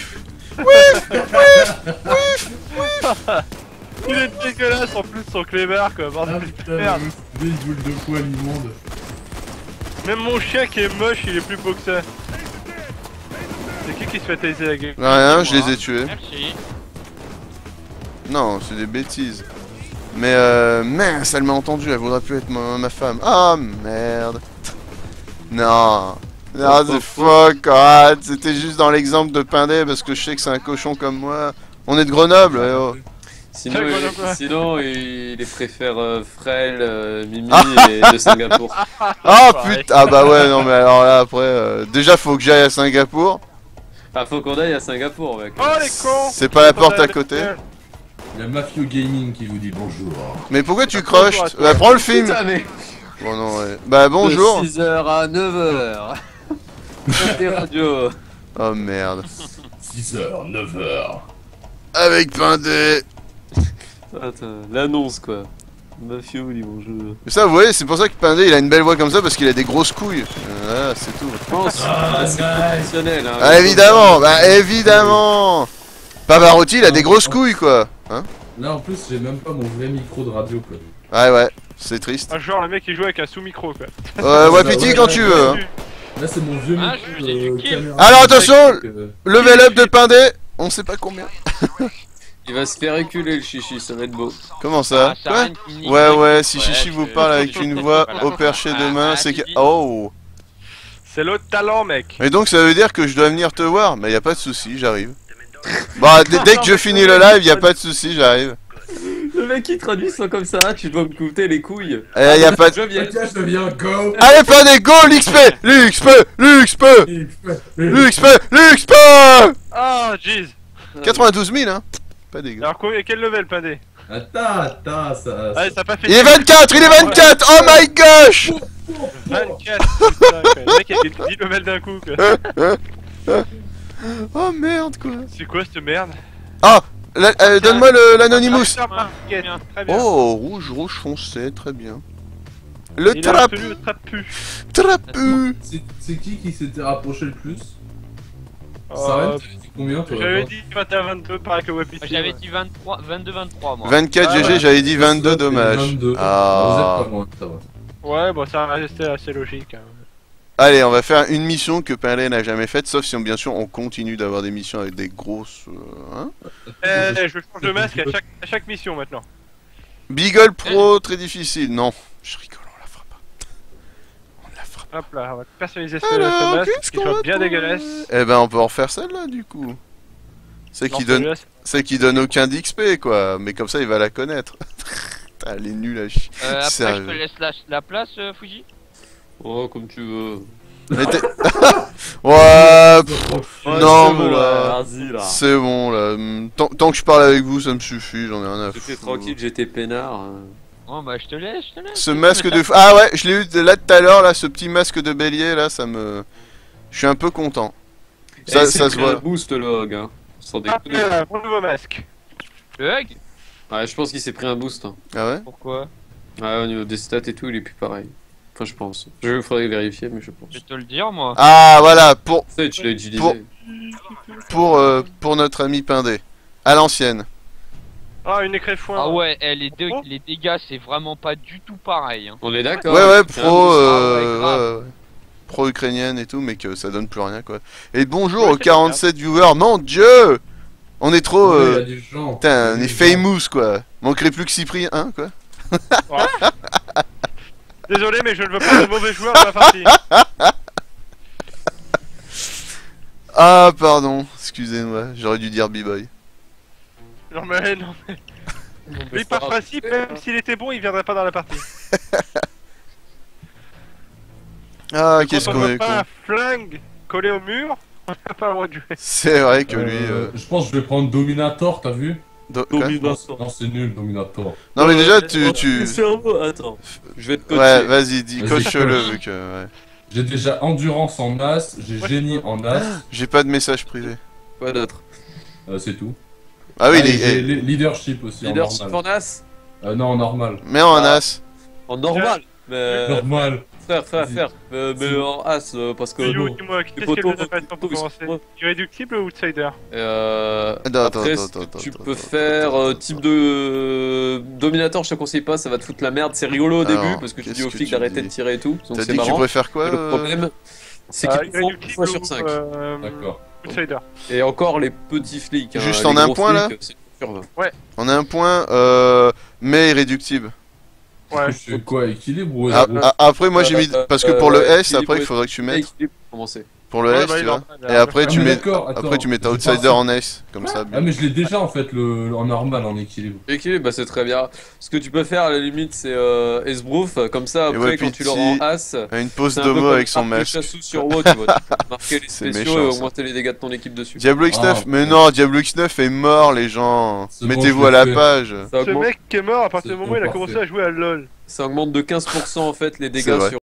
Il est dégueulasse en plus son clébard quoi, Ah bordel de putain, merde. des boules de poil immondes. Même mon chien qui est moche, il est plus beau que ça. C'est qui se fait taiser la gueule? Rien, je les ai tués. Merci. Non, c'est des bêtises. Mais mince, elle m'a entendu, elle voudra plus être ma femme. Ah merde. Non. Non, c'est fuck, God. C'était juste dans l'exemple de Pindé parce que je sais que c'est un cochon comme moi. On est de Grenoble, eh oh. Sinon, Ça, voilà, quoi. sinon il les préfère Frêle, Mimi et de Singapour. Ah Pareil. putain, ah bah ouais, non mais alors là après, déjà faut que j'aille à Singapour. Ah, faut qu'on aille à Singapour, mec. Oh les cons. C'est pas la porte à côté. Il y a Mafio Gaming qui vous dit bonjour. Mais pourquoi tu Bonjour croches? à toi. Bah prends le film. Putain, mais Bon non ouais. Bah bonjour. de 6h à 9h. Côté radio. Oh merde. 6h, 9h. Avec Pindé. Attends, l'annonce quoi. Mafio dit bonjour. Mais ça vous voyez, c'est pour ça que Pindé il a une belle voix comme ça parce qu'il a des grosses couilles. Voilà, c'est tout. Je pense Ah, c'est nice. professionnel. Hein. Ah évidemment, bah évidemment. Pavarotti il a des grosses couilles quoi. Hein? Là en plus, j'ai même pas mon vrai micro de radio quoi. Ouais ouais, c'est triste. Ah, genre le mec il joue avec un sous-micro quoi. Wapiti ouais, quand ouais, tu ouais. veux. Hein. Là, c'est mon vieux Ah, micro j'ai du kill. caméra. Alors, attention. Euh, Level up de Pindé, on sait pas combien. Il va se faire reculer le chichi, ça va être beau. Comment ça? Ah, ça Quoi? rien qui nique. Ouais ouais, si Ouais, Chichi vous je- parle avec une voix Voilà. au perché de main, Ah, c'est que... tu dis. Oh. C'est l'autre talent mec. Et donc ça veut dire que je dois venir te voir? Bah y a pas de souci, j'arrive. Bah dès que je finis le live, y a pas de souci, j'arrive. Le mec qui traduit ça comme ça, tu dois me coûter les couilles. Y a pas de... Je viens. Tiens, je deviens go. Allez Pindé, go l'XP! L'XP! L'XP! L'XP! L'XP! Ah, jeez. 92 000 hein? Pas dégueu. Alors quel level Pindé? Attends, ça. Allez, ça a pas fait. Il est 24! Il est 24! Oh my gosh! 24. Putain, quoi. Le mec il a des 10 levels d'un coup quoi. Oh merde quoi. C'est quoi cette merde? Donne-moi l'Anonymous. Ah, Très bien. Oh, rouge, rouge foncé, très bien. Le Il a trap, obtenu le trapu. trapu. C'est qui s'était rapproché le plus? Euh, Saren, t'avais dit combien toi? J'avais dit 21-22 pareil que Wapiti. J'avais dit 23, 22-23 moi. 24 Ah, GG, ouais. j'avais dit 22, dommage. 22. Ah. Vous êtes pas loin, ça va. Ouais, bon, ça restait assez logique. Hein. Allez, on va faire une mission que Pindé n'a jamais faite, sauf si bien sûr on continue d'avoir des missions avec des grosses... hein. Je change de masque à chaque mission maintenant. Beagle Pro, très difficile. Non, je rigole, on la fera pas. On la fera pas. Hop là, on va personnaliser ce Alors, masque qu'est-ce qui qu'on soit va bien trouver? dégueulasse. Eh ben, on peut en refaire celle-là, du coup. C'est Non, qui donne... celui-là, C'est qui donne aucun d'XP, quoi. Mais comme ça, il va la connaître. Putain, elle est nulle à chier. Après Sérieux. je te laisse la place Fuji. Oh, comme tu veux. Mais t'es- Ouais, Ouais, non, c'est bon, mais là, vas-y là. c'est bon, là. Tant que je parle avec vous, ça me suffit, j'en ai rien à J'étais foutre. tranquille, j'étais peinard. Oh bah je te laisse. Ce masque de... Ah ouais, je l'ai eu là tout à l'heure, là, ce petit masque de bélier, là, ça me... Je suis un peu content. Ça se voit. Un boost le hog, hein. Sans Ah, déconner. mon nouveau masque. Le hug. Ouais, je pense qu'il s'est pris un boost. Hein. Ah ouais? Pourquoi? Ouais, au niveau des stats et tout, il est plus pareil. Enfin, je pense. Je faudrait vérifier, mais je pense. Je vais te le dire moi. Ah, voilà, Ça, tu l'as utilisé. pour notre ami Pindé. À l'ancienne. Ah, une écrée de foin. Ah ouais, Oh. les dégâts c'est vraiment pas du tout pareil. Hein. On est d'accord. Ouais, ouais, C'est un pro... boost. ouais, grave. ouais. Pro-ukrainienne et tout, mais que ça donne plus rien, quoi. Et bonjour Ouais, aux c'est 47 viewers, mon dieu! On est trop... Il y a des gens. Putain, on Il y a est des gens. famous, quoi. Manquerait plus que Cyprien, hein, quoi. Désolé, mais je ne veux pas de mauvais joueurs dans la partie. Ah, pardon, excusez-moi, j'aurais dû dire B-Boy. Non mais non. Lui par principe, même s'il était bon, il viendrait pas dans la partie. Ah, qu'est-ce Quand on qu'on veut est con. pas un flingue collé au mur, on n'a pas le droit de jouer. C'est vrai que lui... Je pense que je vais prendre Dominator, t'as vu? quoi Non, c'est nul, Dominator. Non, mais déjà, tu... Attends, je vais te coacher. Ouais, vas-y, dis, Vas-y, coche-le, coach. vu que... Ouais. J'ai déjà Endurance en as, j'ai Ouais, Génie en as, J'ai pas de message privé. Quoi d'autre? c'est tout. Ah oui, et j'ai les... Leadership aussi Leadership en en normal. as? Non, en normal. Mais en Ah. as. En normal? Mais. Normal. Frère, Vas-y. mais en as, parce que. You, non. dis-moi, qu'est-ce poteaux, que vous avez pour poteaux, commencer? ils sont- Irréductible ou outsider? Attends, Après, attends, ce que attends, tu attends, peux attends, faire attends, type de Dominator, je te conseille pas, ça va te foutre la merde. C'est rigolo au Alors, début parce que tu dis qu'est-ce aux que flics tu d'arrêter dis de tirer et tout. Donc T'as c'est dit que tu marrant. préfères quoi Mais le problème, c'est qu'ils le font une fois sur 5. D'accord. Outsider. Et encore les petits flics. Hein, Juste les en un gros point, là flics, c'est une curve. On a un point, mais irréductible. Ouais. Je fais quoi, équilibre ou Ah, zéro? après, moi j'ai mis... Parce que pour le S, équilibre, après, il faudrait que tu mettes... Équilibre pour commencer. pour le Ouais, S, bah, tu il vois. en parle, Et après, Ah, tu mais mets, d'accord, attends, après, tu mets ta je outsider pense- en ace, comme ça. Ah, mais je l'ai déjà en fait en normal, en équilibre. Équilibre, bah c'est très bien. Ce que tu peux faire à la limite, c'est Esbrouf, comme ça Et après ouais, quand puis tu l'auras en si- As, Une pause c'est un peu d'homo comme avec son Marc le masque. Chassou sur WoW, tu vois. Tu peux marquer les C'est spéciaux méchant, et ça. augmenter les dégâts de ton équipe dessus. Diablo X9, Ah, mais ouais. non, Diablo X9 est mort, les gens. C'est bon, Mettez-vous je à l'ai la fait. page. Ça Ce augmente, mec qui est mort à partir du C'est moment où il a parfait. commencé à jouer à LoL. ça augmente de 15% en fait les C'est dégâts vrai. sur